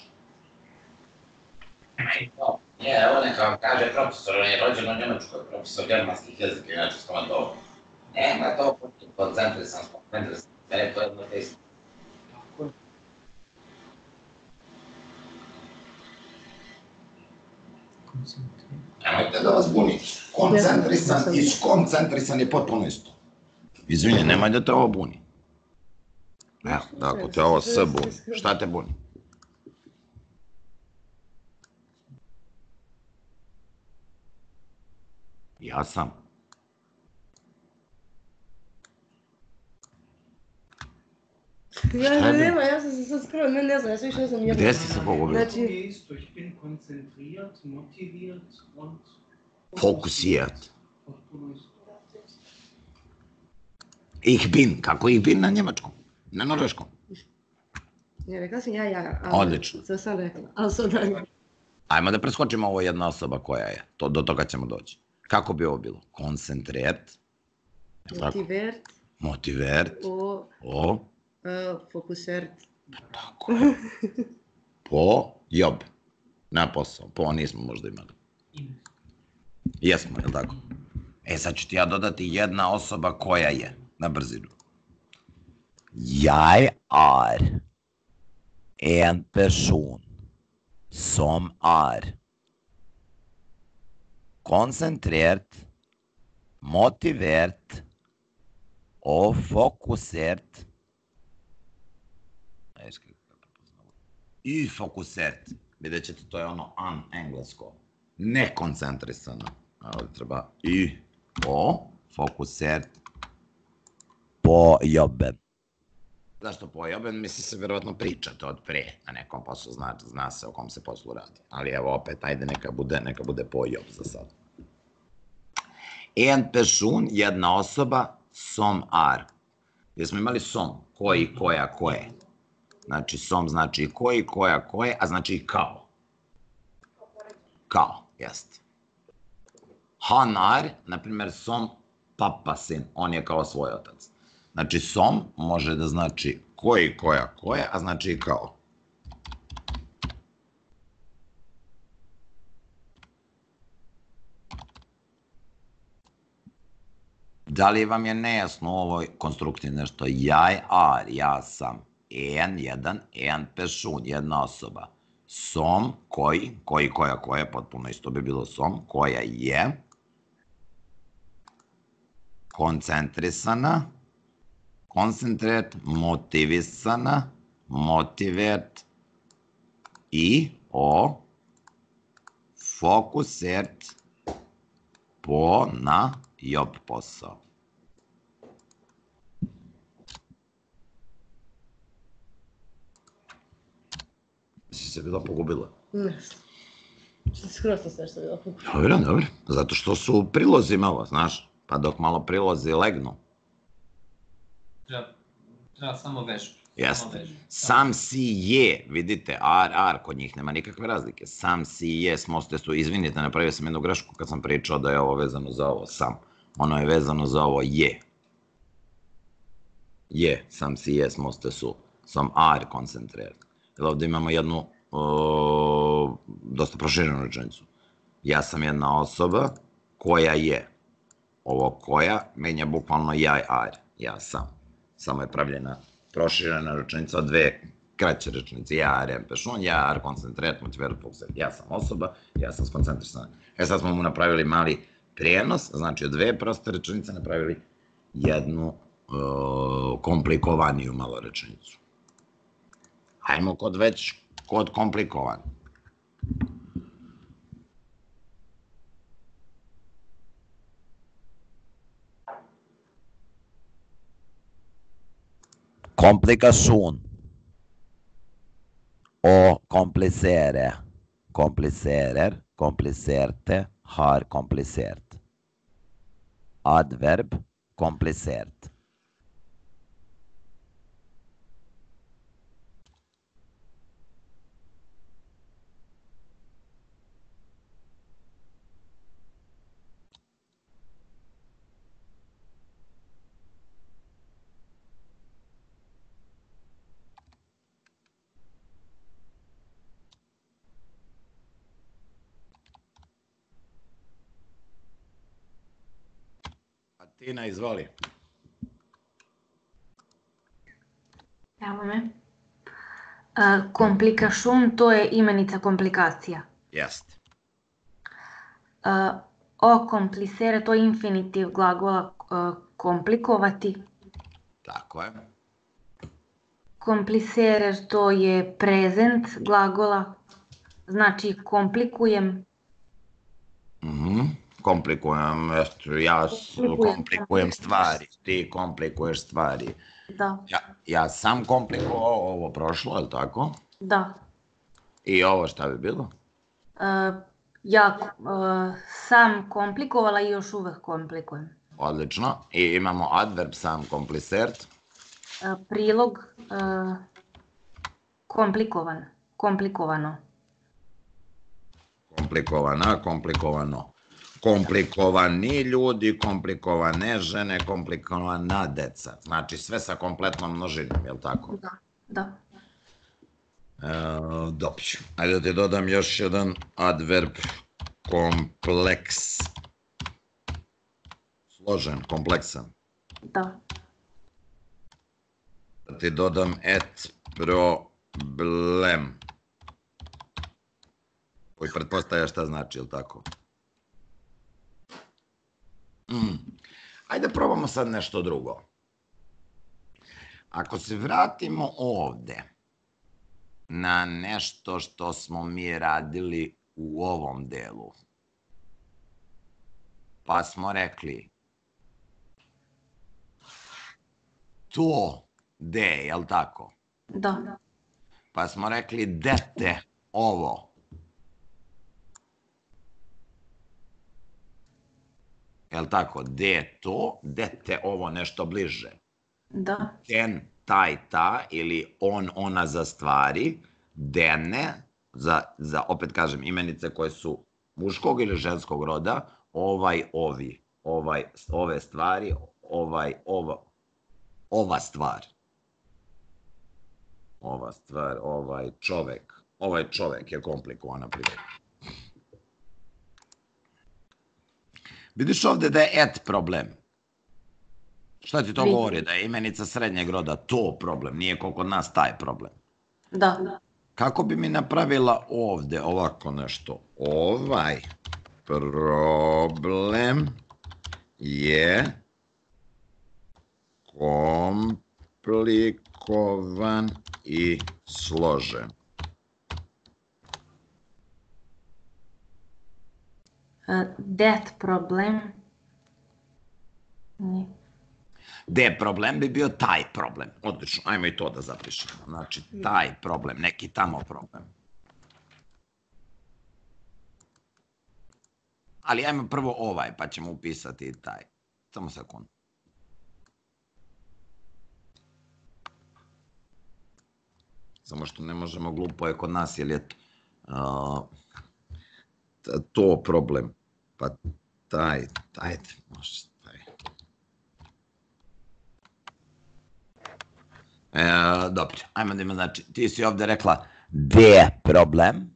Nije, evo neka vam kaže profesor, on je rođen u Njemačkoj, profesor germanskih jezika, inače stomatolog. Nema to koncentrisan, koncentrisan, to je jedno te isto. Nemojte da vas buni. Koncentrisan i skoncentrisan je potpuno isto. Izvini, nemoj da te ovo buni. Evo, da ako te ovo sve buni, šta te buni? Ja sam. Ja sam se sad skoro, ne znam, ja sam više ne znam jedno. Gde si se pogubio? Znači... Fokusiert. Ich bin, kako ich bin na njemačkom? Na norveškom? Ja, rekla sam ja. Odlično. Sve sam rekla, ali sad ne. Ajmo da preskočimo ovo jedna osoba koja je. Do toga ćemo doći. Kako bi ovo bilo? Koncentrert. Motivert. Motivert. O. Fokusert. Tako. Po job. Na posao. Po nismo možda imali. Jesmo, je li tako? Sad ću ti ja dodati jedna osoba koja je. Na brzinu. Jeg er en person som er konsentrert, motivert og fokusert. I fokusert. Vidjet ćete, to je ono englesko. Nekoncentrisano. Ovdje treba i o fokusert på jobben. Zašto po jobben? Misli se vjerovatno pričate od pre na nekom poslu, zna se o kom se poslu radi. Ali evo opet, ajde neka bude po job za sad. En person, jedna osoba, som ar. Gdje smo imali som, koji, koja, koje. Znači som znači koji, koja, koje, a znači i kao. Kao, jeste. Han ar, na primjer, som papa sin, on je kao svoj otac. Znači, som može da znači koji, koja, koje, a znači i kao. Da li vam je nejasno u ovoj konstrukciji nešto? Jeg er, ja sam. En person, jedna osoba. Som, koji, koja, koje, potpuno isto bi bilo som, koja je koncentrisana, koncentrat, motivisana, motivet i o fokusert på na jobb posao. Si se bila pogubila? Nešto. Skoro sam se nešto bila. Dobro, dobro. Zato što su prilozi malo, znaš. Pa dok malo prilozi legnu. Treba samo vežbu. Jeste. Sam si je, vidite, ar, kod njih nema nikakve razlike. Sam si je, smoste su, izvinite, napravio sam jednu grešku kad sam pričao da je ovo vezano za ovo, sam. Ono je vezano za ovo je. Je, sam si je, smoste su, sam ar koncentrer. Jer ovdje imamo jednu dosta proširenu rečenicu. Ja sam jedna osoba koja je. Ovo koja menja bukvalno ja i ar, ja sam. Samo je pravljena proširena rečenica od dve kraće rečenice. Ja ar empešun, ja ar koncentret, motiverat, fokuset. Ja sam osoba, ja sam skoncentrisana. Sad smo mu napravili mali prijenos, znači od dve proste rečenice napravili jednu komplikovaniju malo rečenicu. Hajmo kod komplikovan. Komplikation. O komplicere. Komplicerer, komplicerte, har komplicert. Adverb, komplicert. Tina, izvoli. Evo me. Komplikation, to je imenica komplikacija. Jeste. O komplicere, to je infinitiv glagola komplikovati. Tako je. Komplicerer, to je prezent glagola, znači komplikujem. Komplikujem, ja komplikujem stvari, ti komplikuješ stvari. Da. Ja sam komplikovao ovo prošlo, je li tako? Da. I ovo šta bi bilo? Ja sam komplikovala i još uvek komplikujem. Odlično. I imamo adverb sam komplicert. Prilog komplikovan, komplikovano. Komplikovana, komplikovano. Komplikovani ljudi, komplikovane žene, komplikovana deca. Znači sve sa kompletnom množinom, je li tako? Da. Dobro. Ajde da ti dodam još jedan adverb kompleks. Složen, kompleksan. Da. Da ti dodam et problem. Koji pretpostavlja šta znači, je li tako? Ajde probamo sad nešto drugo. Ako se vratimo ovde na nešto što smo mi radili u ovom delu, pa smo rekli to de, je li tako? Da. Pa smo rekli dete ovo. Je li tako? De to, dete ovo nešto bliže. Da. Den, taj, ta, ili on, ona za stvari. Dene, za, opet kažem, imenice koje su muškog ili ženskog roda. Ovaj, ovi. Ove stvari, ova stvar. Ova stvar, ovaj čovek. Ovaj čovek je komplikovan, na primjer. Vidiš ovde da je et problem. Šta ti to govori? Da je imenica srednjeg roda to problem, nije koliko kod nas taj problem. Da. Kako bi mi napravila ovde ovako nešto? Ovaj problem je komplikovan i složen. Det problem. De problem bi bio taj problem. Odlično, ajmo i to da zapišemo. Znači, taj problem, neki tamo problem. Ali ajmo prvo ovaj, pa ćemo upisati i taj. Samo sekund. Samo što ne možemo, glupo je kod nas, jer je to problem. Pa taj, može taj. Dobro, ajmo da ima, znači, ti si ovde rekla D problem.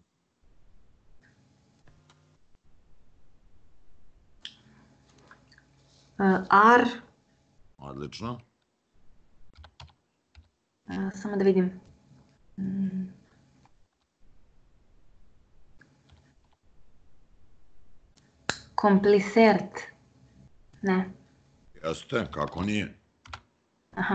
R. Odlično. Samo da vidim. Komplicert. Ne. Jeste, kako nije? Aha.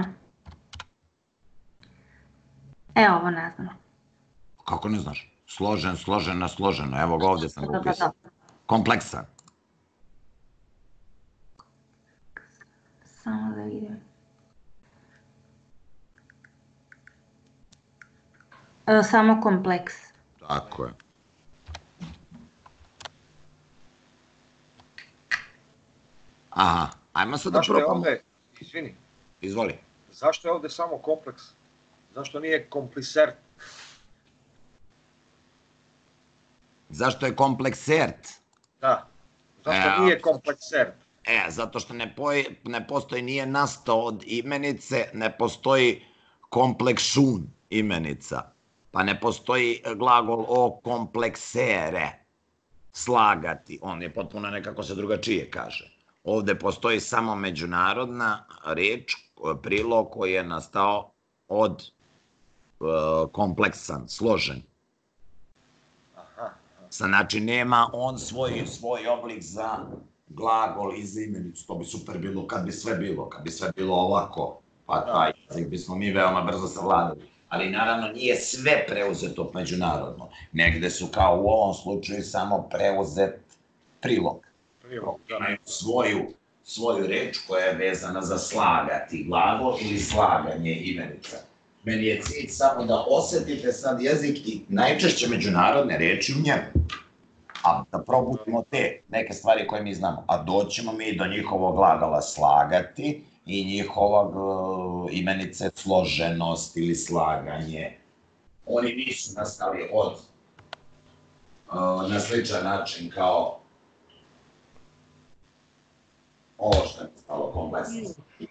Ovo ne znam. Kako ne znaš? Složeno. Evo ga, ovdje sam ga upisao. Kompleksan. Samo da vidim. Samo kompleks. Tako je. Aha, ajmo sad da probamo. Izvini. Izvoli. Zašto je ovde samo kompleks? Zašto nije komplicert? Zašto je kompleksert? Da. Zašto nije kompleksert? Zato što ne postoji, nije nastao od imenice, ne postoji komplekšun imenica. Pa ne postoji glagol o kompleksere, slagati. On je potpuno nekako se drugačije kaže. Ovde postoji samo međunarodna reč, prilog koji je nastao od kompleksan, složen. Znači, nema on svoj oblik za glagol i za imenicu. To bi super bilo kad bi sve bilo ovako, pa taj jezik bismo mi veoma brzo savladali. Ali naravno nije sve preuzeto međunarodno. Negde su kao u ovom slučaju samo preuzet prilog. Imaju svoju reč koja je vezana za slagati glagol ili slaganje imenica. Meni je cilj samo da osetite sad jezik i najčešće međunarodne reči u njemu. A da probudimo te neke stvari koje mi znamo. A doćemo mi do njihovog glagala slagati i njihovog imenice složenost ili slaganje. Oni nisu nastali na sličan način kao ovo što je nastalo kompleksno.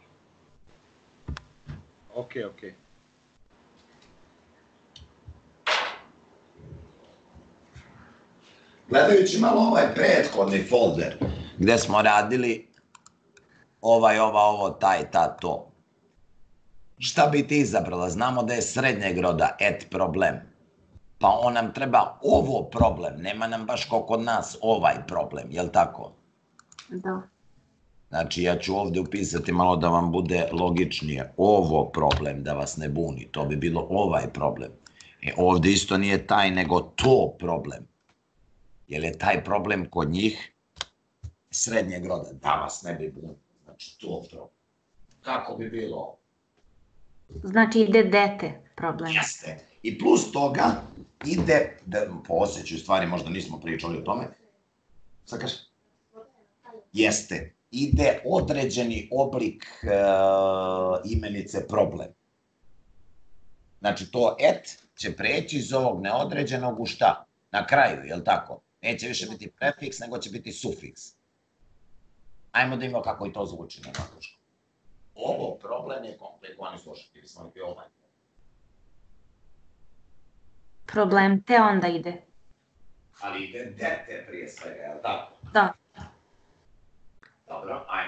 Ok. Gledajući malo ovaj prethodni folder gde smo radili ovo, taj, ta, to. Šta bi ti izabrala? Znamo da je srednjeg roda et problem. Pa on nam treba ovo problem. Nema nam baš kao kod nas ovaj problem, jel tako? Da. Znači ja ću ovde upisati malo da vam bude logičnije. Ovo problem, da vas ne buni. To bi bilo ovaj problem. Ovde isto nije taj, nego to problem. Jer je taj problem kod njih srednjeg roda. Da vas ne bi bunio. Znači to problem. Kako bi bilo? Znači ide dete problem. Jeste. I plus toga ide, po osjećaju stvari, možda nismo pričali o tome, sad kaži? Jeste. Ide određeni oblik imenice problem. Znači to et će preći iz ovog neodređenog u šta? Na kraju, jel tako? Neće više biti prefiks, nego će biti sufiks. Ajmo da imamo kako i to zvuči na norveškom. Ovo problem je komplikovan i složen. Ili smo rekli ovaj. Problem te onda ide. Ali ide dete prije svega, jel tako? Da. Dobro, ajmo.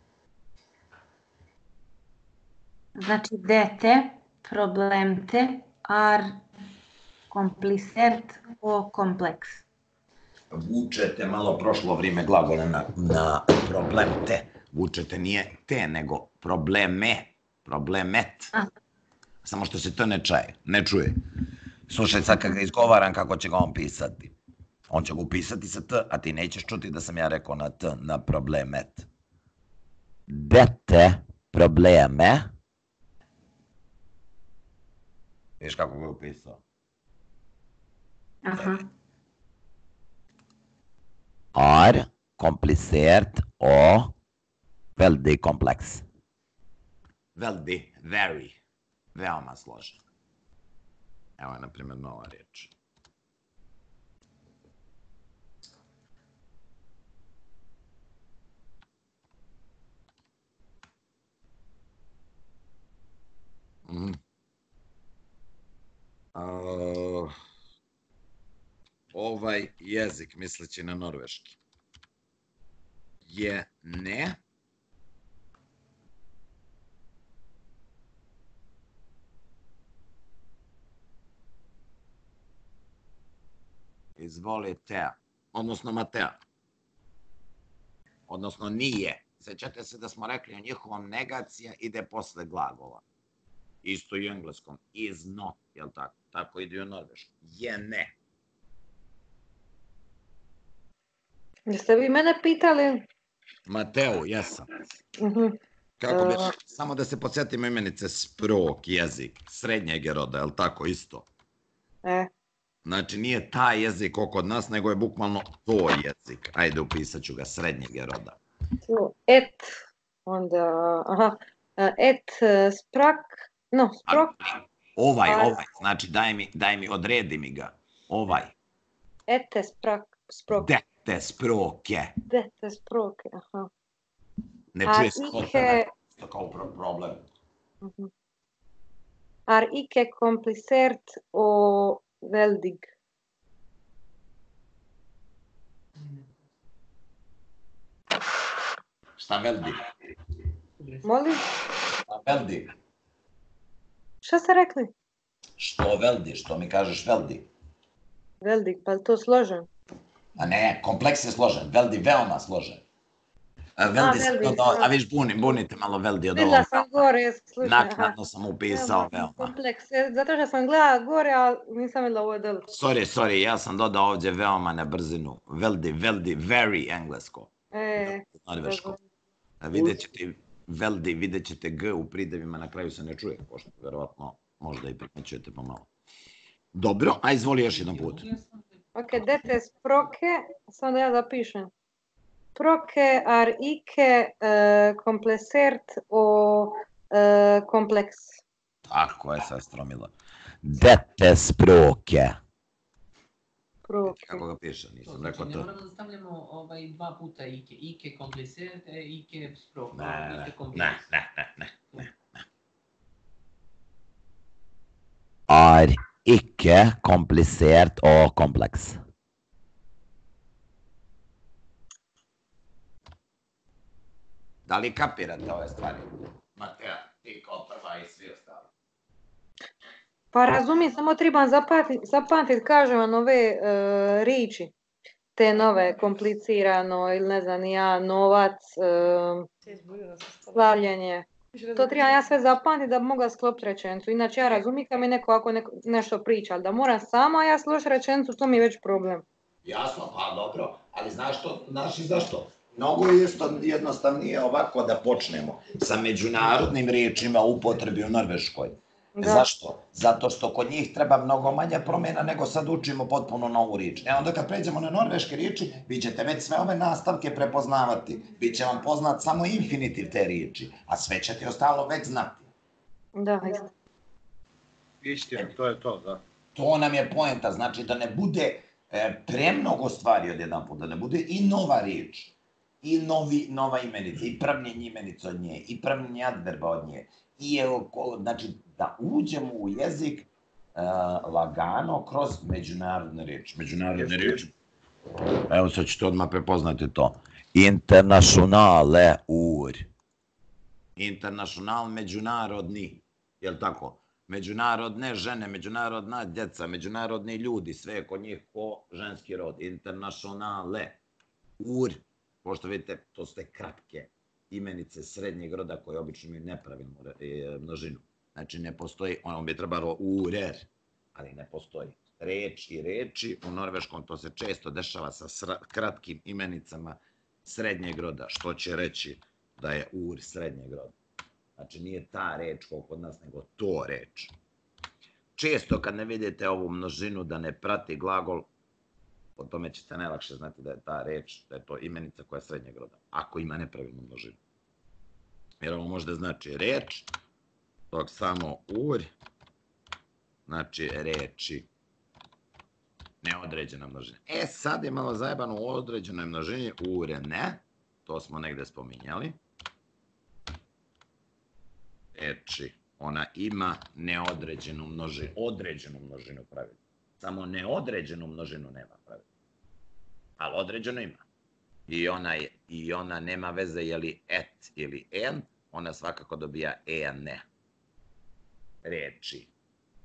Znači dete, problem te, ar komplicert, o kompleks. Vučete malo prošlo vrijeme glagola na problem te. Vučete nije te, nego probleme, problemet. Samo što se to ne čuje. Slušaj, sad kad ga izgovaram kako će ga on pisati. On će ga upisati sa t, a ti nećeš čuti da sam ja rekao na t, na problemet. Dete, probleme. Viš kako ga je upisao? Aha. Ar komplicerat och väldigt komplex. Väldigt, very. Veoma složen. Evo je, na primjer, nova riječ. Ovaj jezik, misleći na norveški, je ne izvolite, odnosno Matea, odnosno nije. Sjećate se da smo rekli o njihovom negacija ide posle glagola. Isto i u engleskom. Is not, jel tako? Tako ide i u norveškom. Je ne. Jeste vi mene pitali? Mateo, jesam. Kako bi, samo da se podsjetimo imenice sprok, jezik, srednjeg roda, jel tako isto? Znači nije taj jezik kod nas, nego je bukvalno to jezik. Ajde, upisat ću ga, srednjeg roda. Et, onda, et sprak, no, sprok. Ovaj, znači daj mi, odredi mi ga. Ovaj. Ete sprok. Dette språke. Dette språke, aha. Ne čuje se kod tebe, to kao problem. Är icke komplicerat och väldig. Šta veldi? Molim? Šta veldi? Šta ste rekli? Što veldi? Što mi kažeš veldi? Veldig, pa je to složen? A ne, kompleks je složen. Veldi veoma složen. Veldi se dodao, a viš bunite malo veldi od Videla ovog. sam gore, slušaj. Naknadno sam upisao veoma. Kompleks, zato što sam gledala gore, a nisam videla ovo delo. Sorry, ja sam dodao ovdje veoma na brzinu. Veldi, very englesko. Norveško. Vidjet ćete G u pridevima, na kraju se ne čuje, pošto verovatno možda i primećujete pomalo. Dobro, a izvoli još jedan put. Ok, dette språke, samo da ja zapišem. Språke är icke komplicerat och komplex. Tako je, sestro Mila. Dette språke. Kako ga piše, nisam rekao Ne to. moramo da stavljamo dva puta ike. Ike komplicerat, ike sprok. Ne. Er ikke komplisert og kompleks. Da li kapirate ove stvari? Mateja, ti kao prva i svi ostali. Pa razumijem, samo trebam zapamtiti, kažem vam, ove riječi. Te nove, komplicirano, ili ne znam, ja, novac, slavljenje. To trebam ja sve zapamtiti da bi mogla sklopiti rečenicu. Inače ja razumijem kad mi neko ako nešto priča, ali da moram sama ja složiti rečenicu, to mi je već problem. Jasno, pa dobro, ali znaš i zašto? Mnogo je jednostavnije ovako da počnemo sa međunarodnim riječima u upotrebi u Norveškoj. Zašto? Zato što kod njih treba mnogo manja promjena nego sad učimo potpuno novu riječ. Onda kad pređemo na norveške riječi, vi ćete već sve ove nastavke prepoznavati. Biće vam poznat samo infinitiv te riječi, a sve ćete ostalo već znati. Da, isto. Istina, to je to, da. To nam je poenta, znači da ne bude premnogo stvari od jedan put, da ne bude i nova riječ, i nova imenica, i pravljenje imenica od nje, i pravljenje adverba od nje. Znači, da uđemo u jezik lagano kroz međunarodne riječi. Međunarodne riječi, evo sad ćete odmah prepoznati to. Internationale ur. International, međunarodni, jel tako? Međunarodne žene, međunarodna djeca, međunarodni ljudi, sve je kod njih ko ženski rod. Internationale ur. Pošto vidite, to su te kratke imenice srednjeg roda koje obično imaju nepravilnu množinu. Znači ne postoji, ono bi trebalo urer, ali ne postoji. Reči u norveškom to se često dešava sa kratkim imenicama srednjeg roda, što će reći da je ur srednjeg roda. Znači nije ta reč kao kod nas, nego to reč. Često kad ne vidite ovu množinu da ne prati glagol, Po tome ćete najlakše znati da je ta reč, da je to imenica koja je srednjeg roda, ako ima nepravilnu množinu. Jer ovo možda znači reč, dok samo ur, znači reči, neodređena množina. Sad je malo zajebano u određenoj množini, ure ne, to smo negde spominjali. Reči, ona ima neodređenu množinu, određenu množinu pravila. Samo neodređenu množinu nema pravila. Ali određeno ima. I ona nema veze je li et ili en, ona svakako dobija ne. Reči.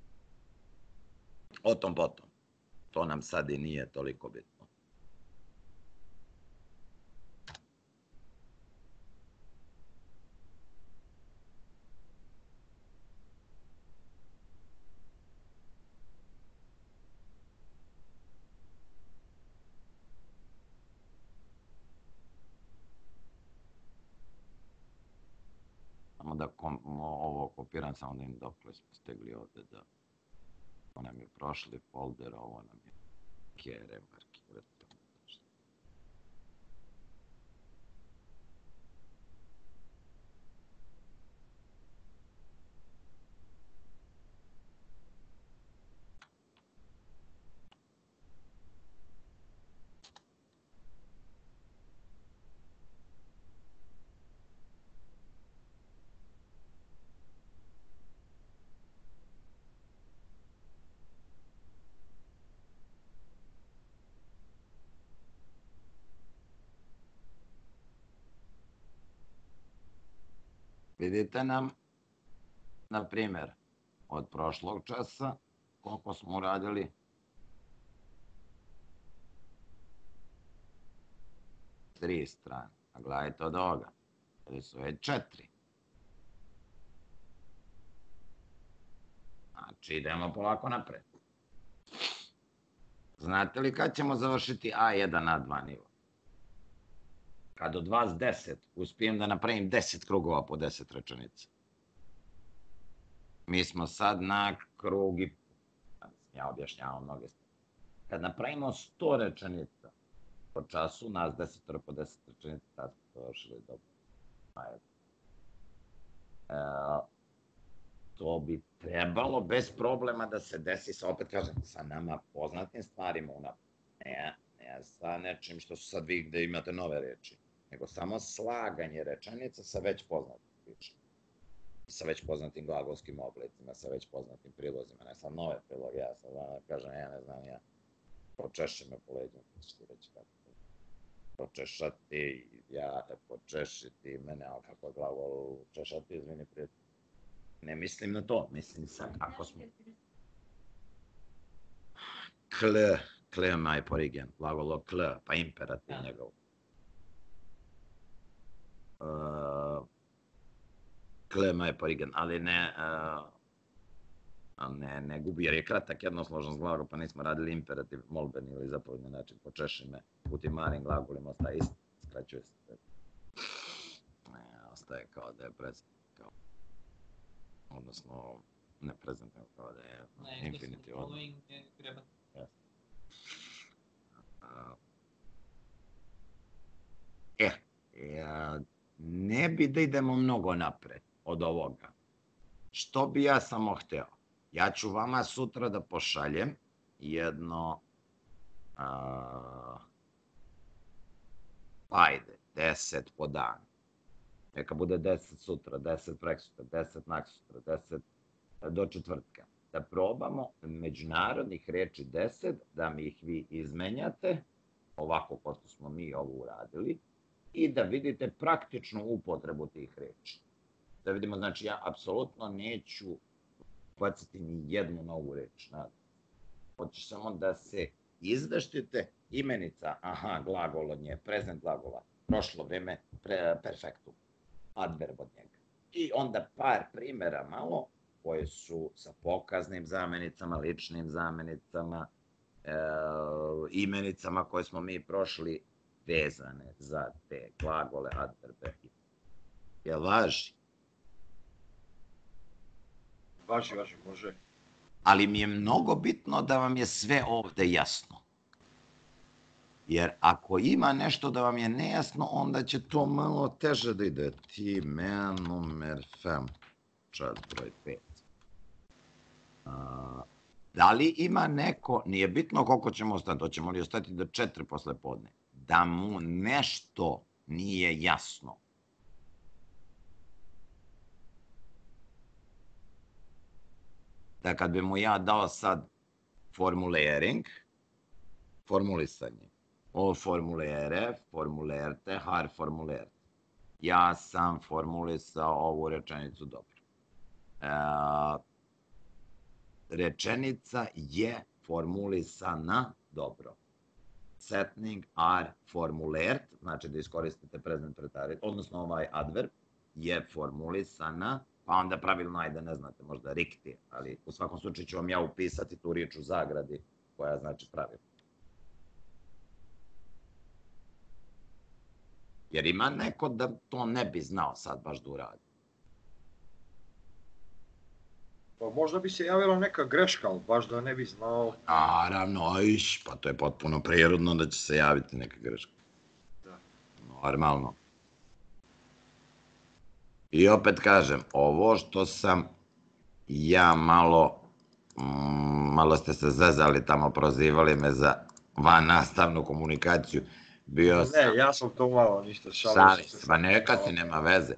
O tom potom. To nam sad i nije toliko bitno. Samo da ovo kopiram, samo da im dokle smo stegli ovde da ovo nam je prošli folder, ovo nam je kere markirati. Vidite nam, na primjer, od prošlog časa, koliko smo uradili? 3 strane. A gledajte od ovoga. Ili su već 4. Znači, idemo polako napred. Znate li kad ćemo završiti A1, A2 nivo? Kad od vas 10 uspijem da napravim 10 krugova po 10 rečenica. Mi smo sad na krugi, ja objašnjavam mnoge stvari. Kad napravimo 100 rečenica po času, nas 10 po 10 rečenica, tad smo završili dobro. To bi trebalo bez problema da se desi sa, opet kažem, sa nama poznatim stvarima ne sa nečim što su sad vi gde imate nove reči, nego samo slaganje rečenica sa već poznatim pričama. Sa već poznatim glagolskim oblicima, sa već poznatim prilozima, ne sam nove priloge, ja sad kažem, ja ne znam, ja počeši me po leđima, što reći kako. Počešati, ja počešiti mene, ali kako je glagol češati, izvini prijatelj. Ne mislim na to, mislim sad, ako smo... Kl maj porigen, glagolo kl, pa imperativ njegov. Kl maj porigen, ali ne gubi, jer je kratak jednosložen glagol, pa nismo radili imperativ, molbeni ili zapovedni način, počeši me, u tim malim glagolima ostaje isto, skraćuje se. Ostaje kao da je prezent, kao, odnosno, ne prezent, kao da je infinitiv. Ne bi da idemo mnogo napred od ovoga. Što bi ja samo hteo? Ja ću vama sutra da pošaljem jedno, ajde, 10 po dan. Neka bude 10 sutra, 10 preksutra, 10 naksutra, 10 do četvrtka. Da probamo međunarodnih reči 10, da mi ih vi izmenjate, ovako kao što smo mi ovo uradili, i da vidite praktičnu upotrebu tih reči. Da vidimo, znači ja apsolutno neću baciti ni jednu novu reč. Hoću samo da se izveštite imenica, glagol od nje, prezent glagola, prošlo vreme, perfektum, adverb od njega. I onda par primjera malo, koje su sa pokaznim zamenicama, ličnim zamenicama, imenicama koje smo mi prošli vezane za te glagole, adverbe. Jel važi? Važi, može. Ali mi je mnogo bitno da vam je sve ovde jasno. Jer ako ima nešto da vam je nejasno, onda će to malo teže da ide. Time numer 5, čas broj 5. Da li ima neko, nije bitno koliko ćemo ostati, hoćemo li ostati do 4 posle podne, da mu nešto nije jasno. Da kad bi mu ja dao sad formulering, formulisanje, o formulere, formulerte, har formulerte. Ja sam formulisao ovu rečenicu dobro. Rečenica je formulisana dobro. Setning are formulert, znači da iskoristite present pretérite, odnosno ovaj adverb, je formulisana, pa onda pravilno, ajde, ne znate, možda rikti, ali u svakom slučaju ću vam ja upisati tu riječ u zagradi, koja znači pravilno. Jer ima neko da to ne bi znao sad baš da uradi. Pa možda bi se javila neka greška, ali baš da ne bi znao. Naravno, pa to je potpuno prirodno da će se javiti neka greška. Normalno. I opet kažem, ovo što sam ja malo ste se zezali tamo, prozivali me za van nastavnu komunikaciju. Ne, ja sam to malo ništa šalim. Pa neka ti, nema veze.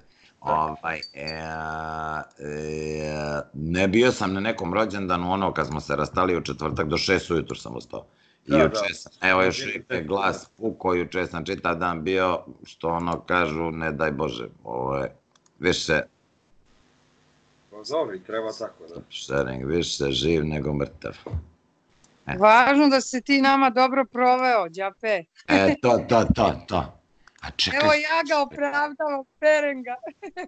Ne bio sam na nekom rođendanu, ono kad smo se rastali u četvrtak, do 6 ujutru sam ostao. Evo još je glas puko, juče sam čitav dan bio, što ono kažu, ne daj Bože, ovo je više... Pa dobro, treba tako, da. Sharing, više živ nego mrtav. Važno da si ti nama dobro proveo, Đape. To. Evo ja ga opravdavam, Perenga.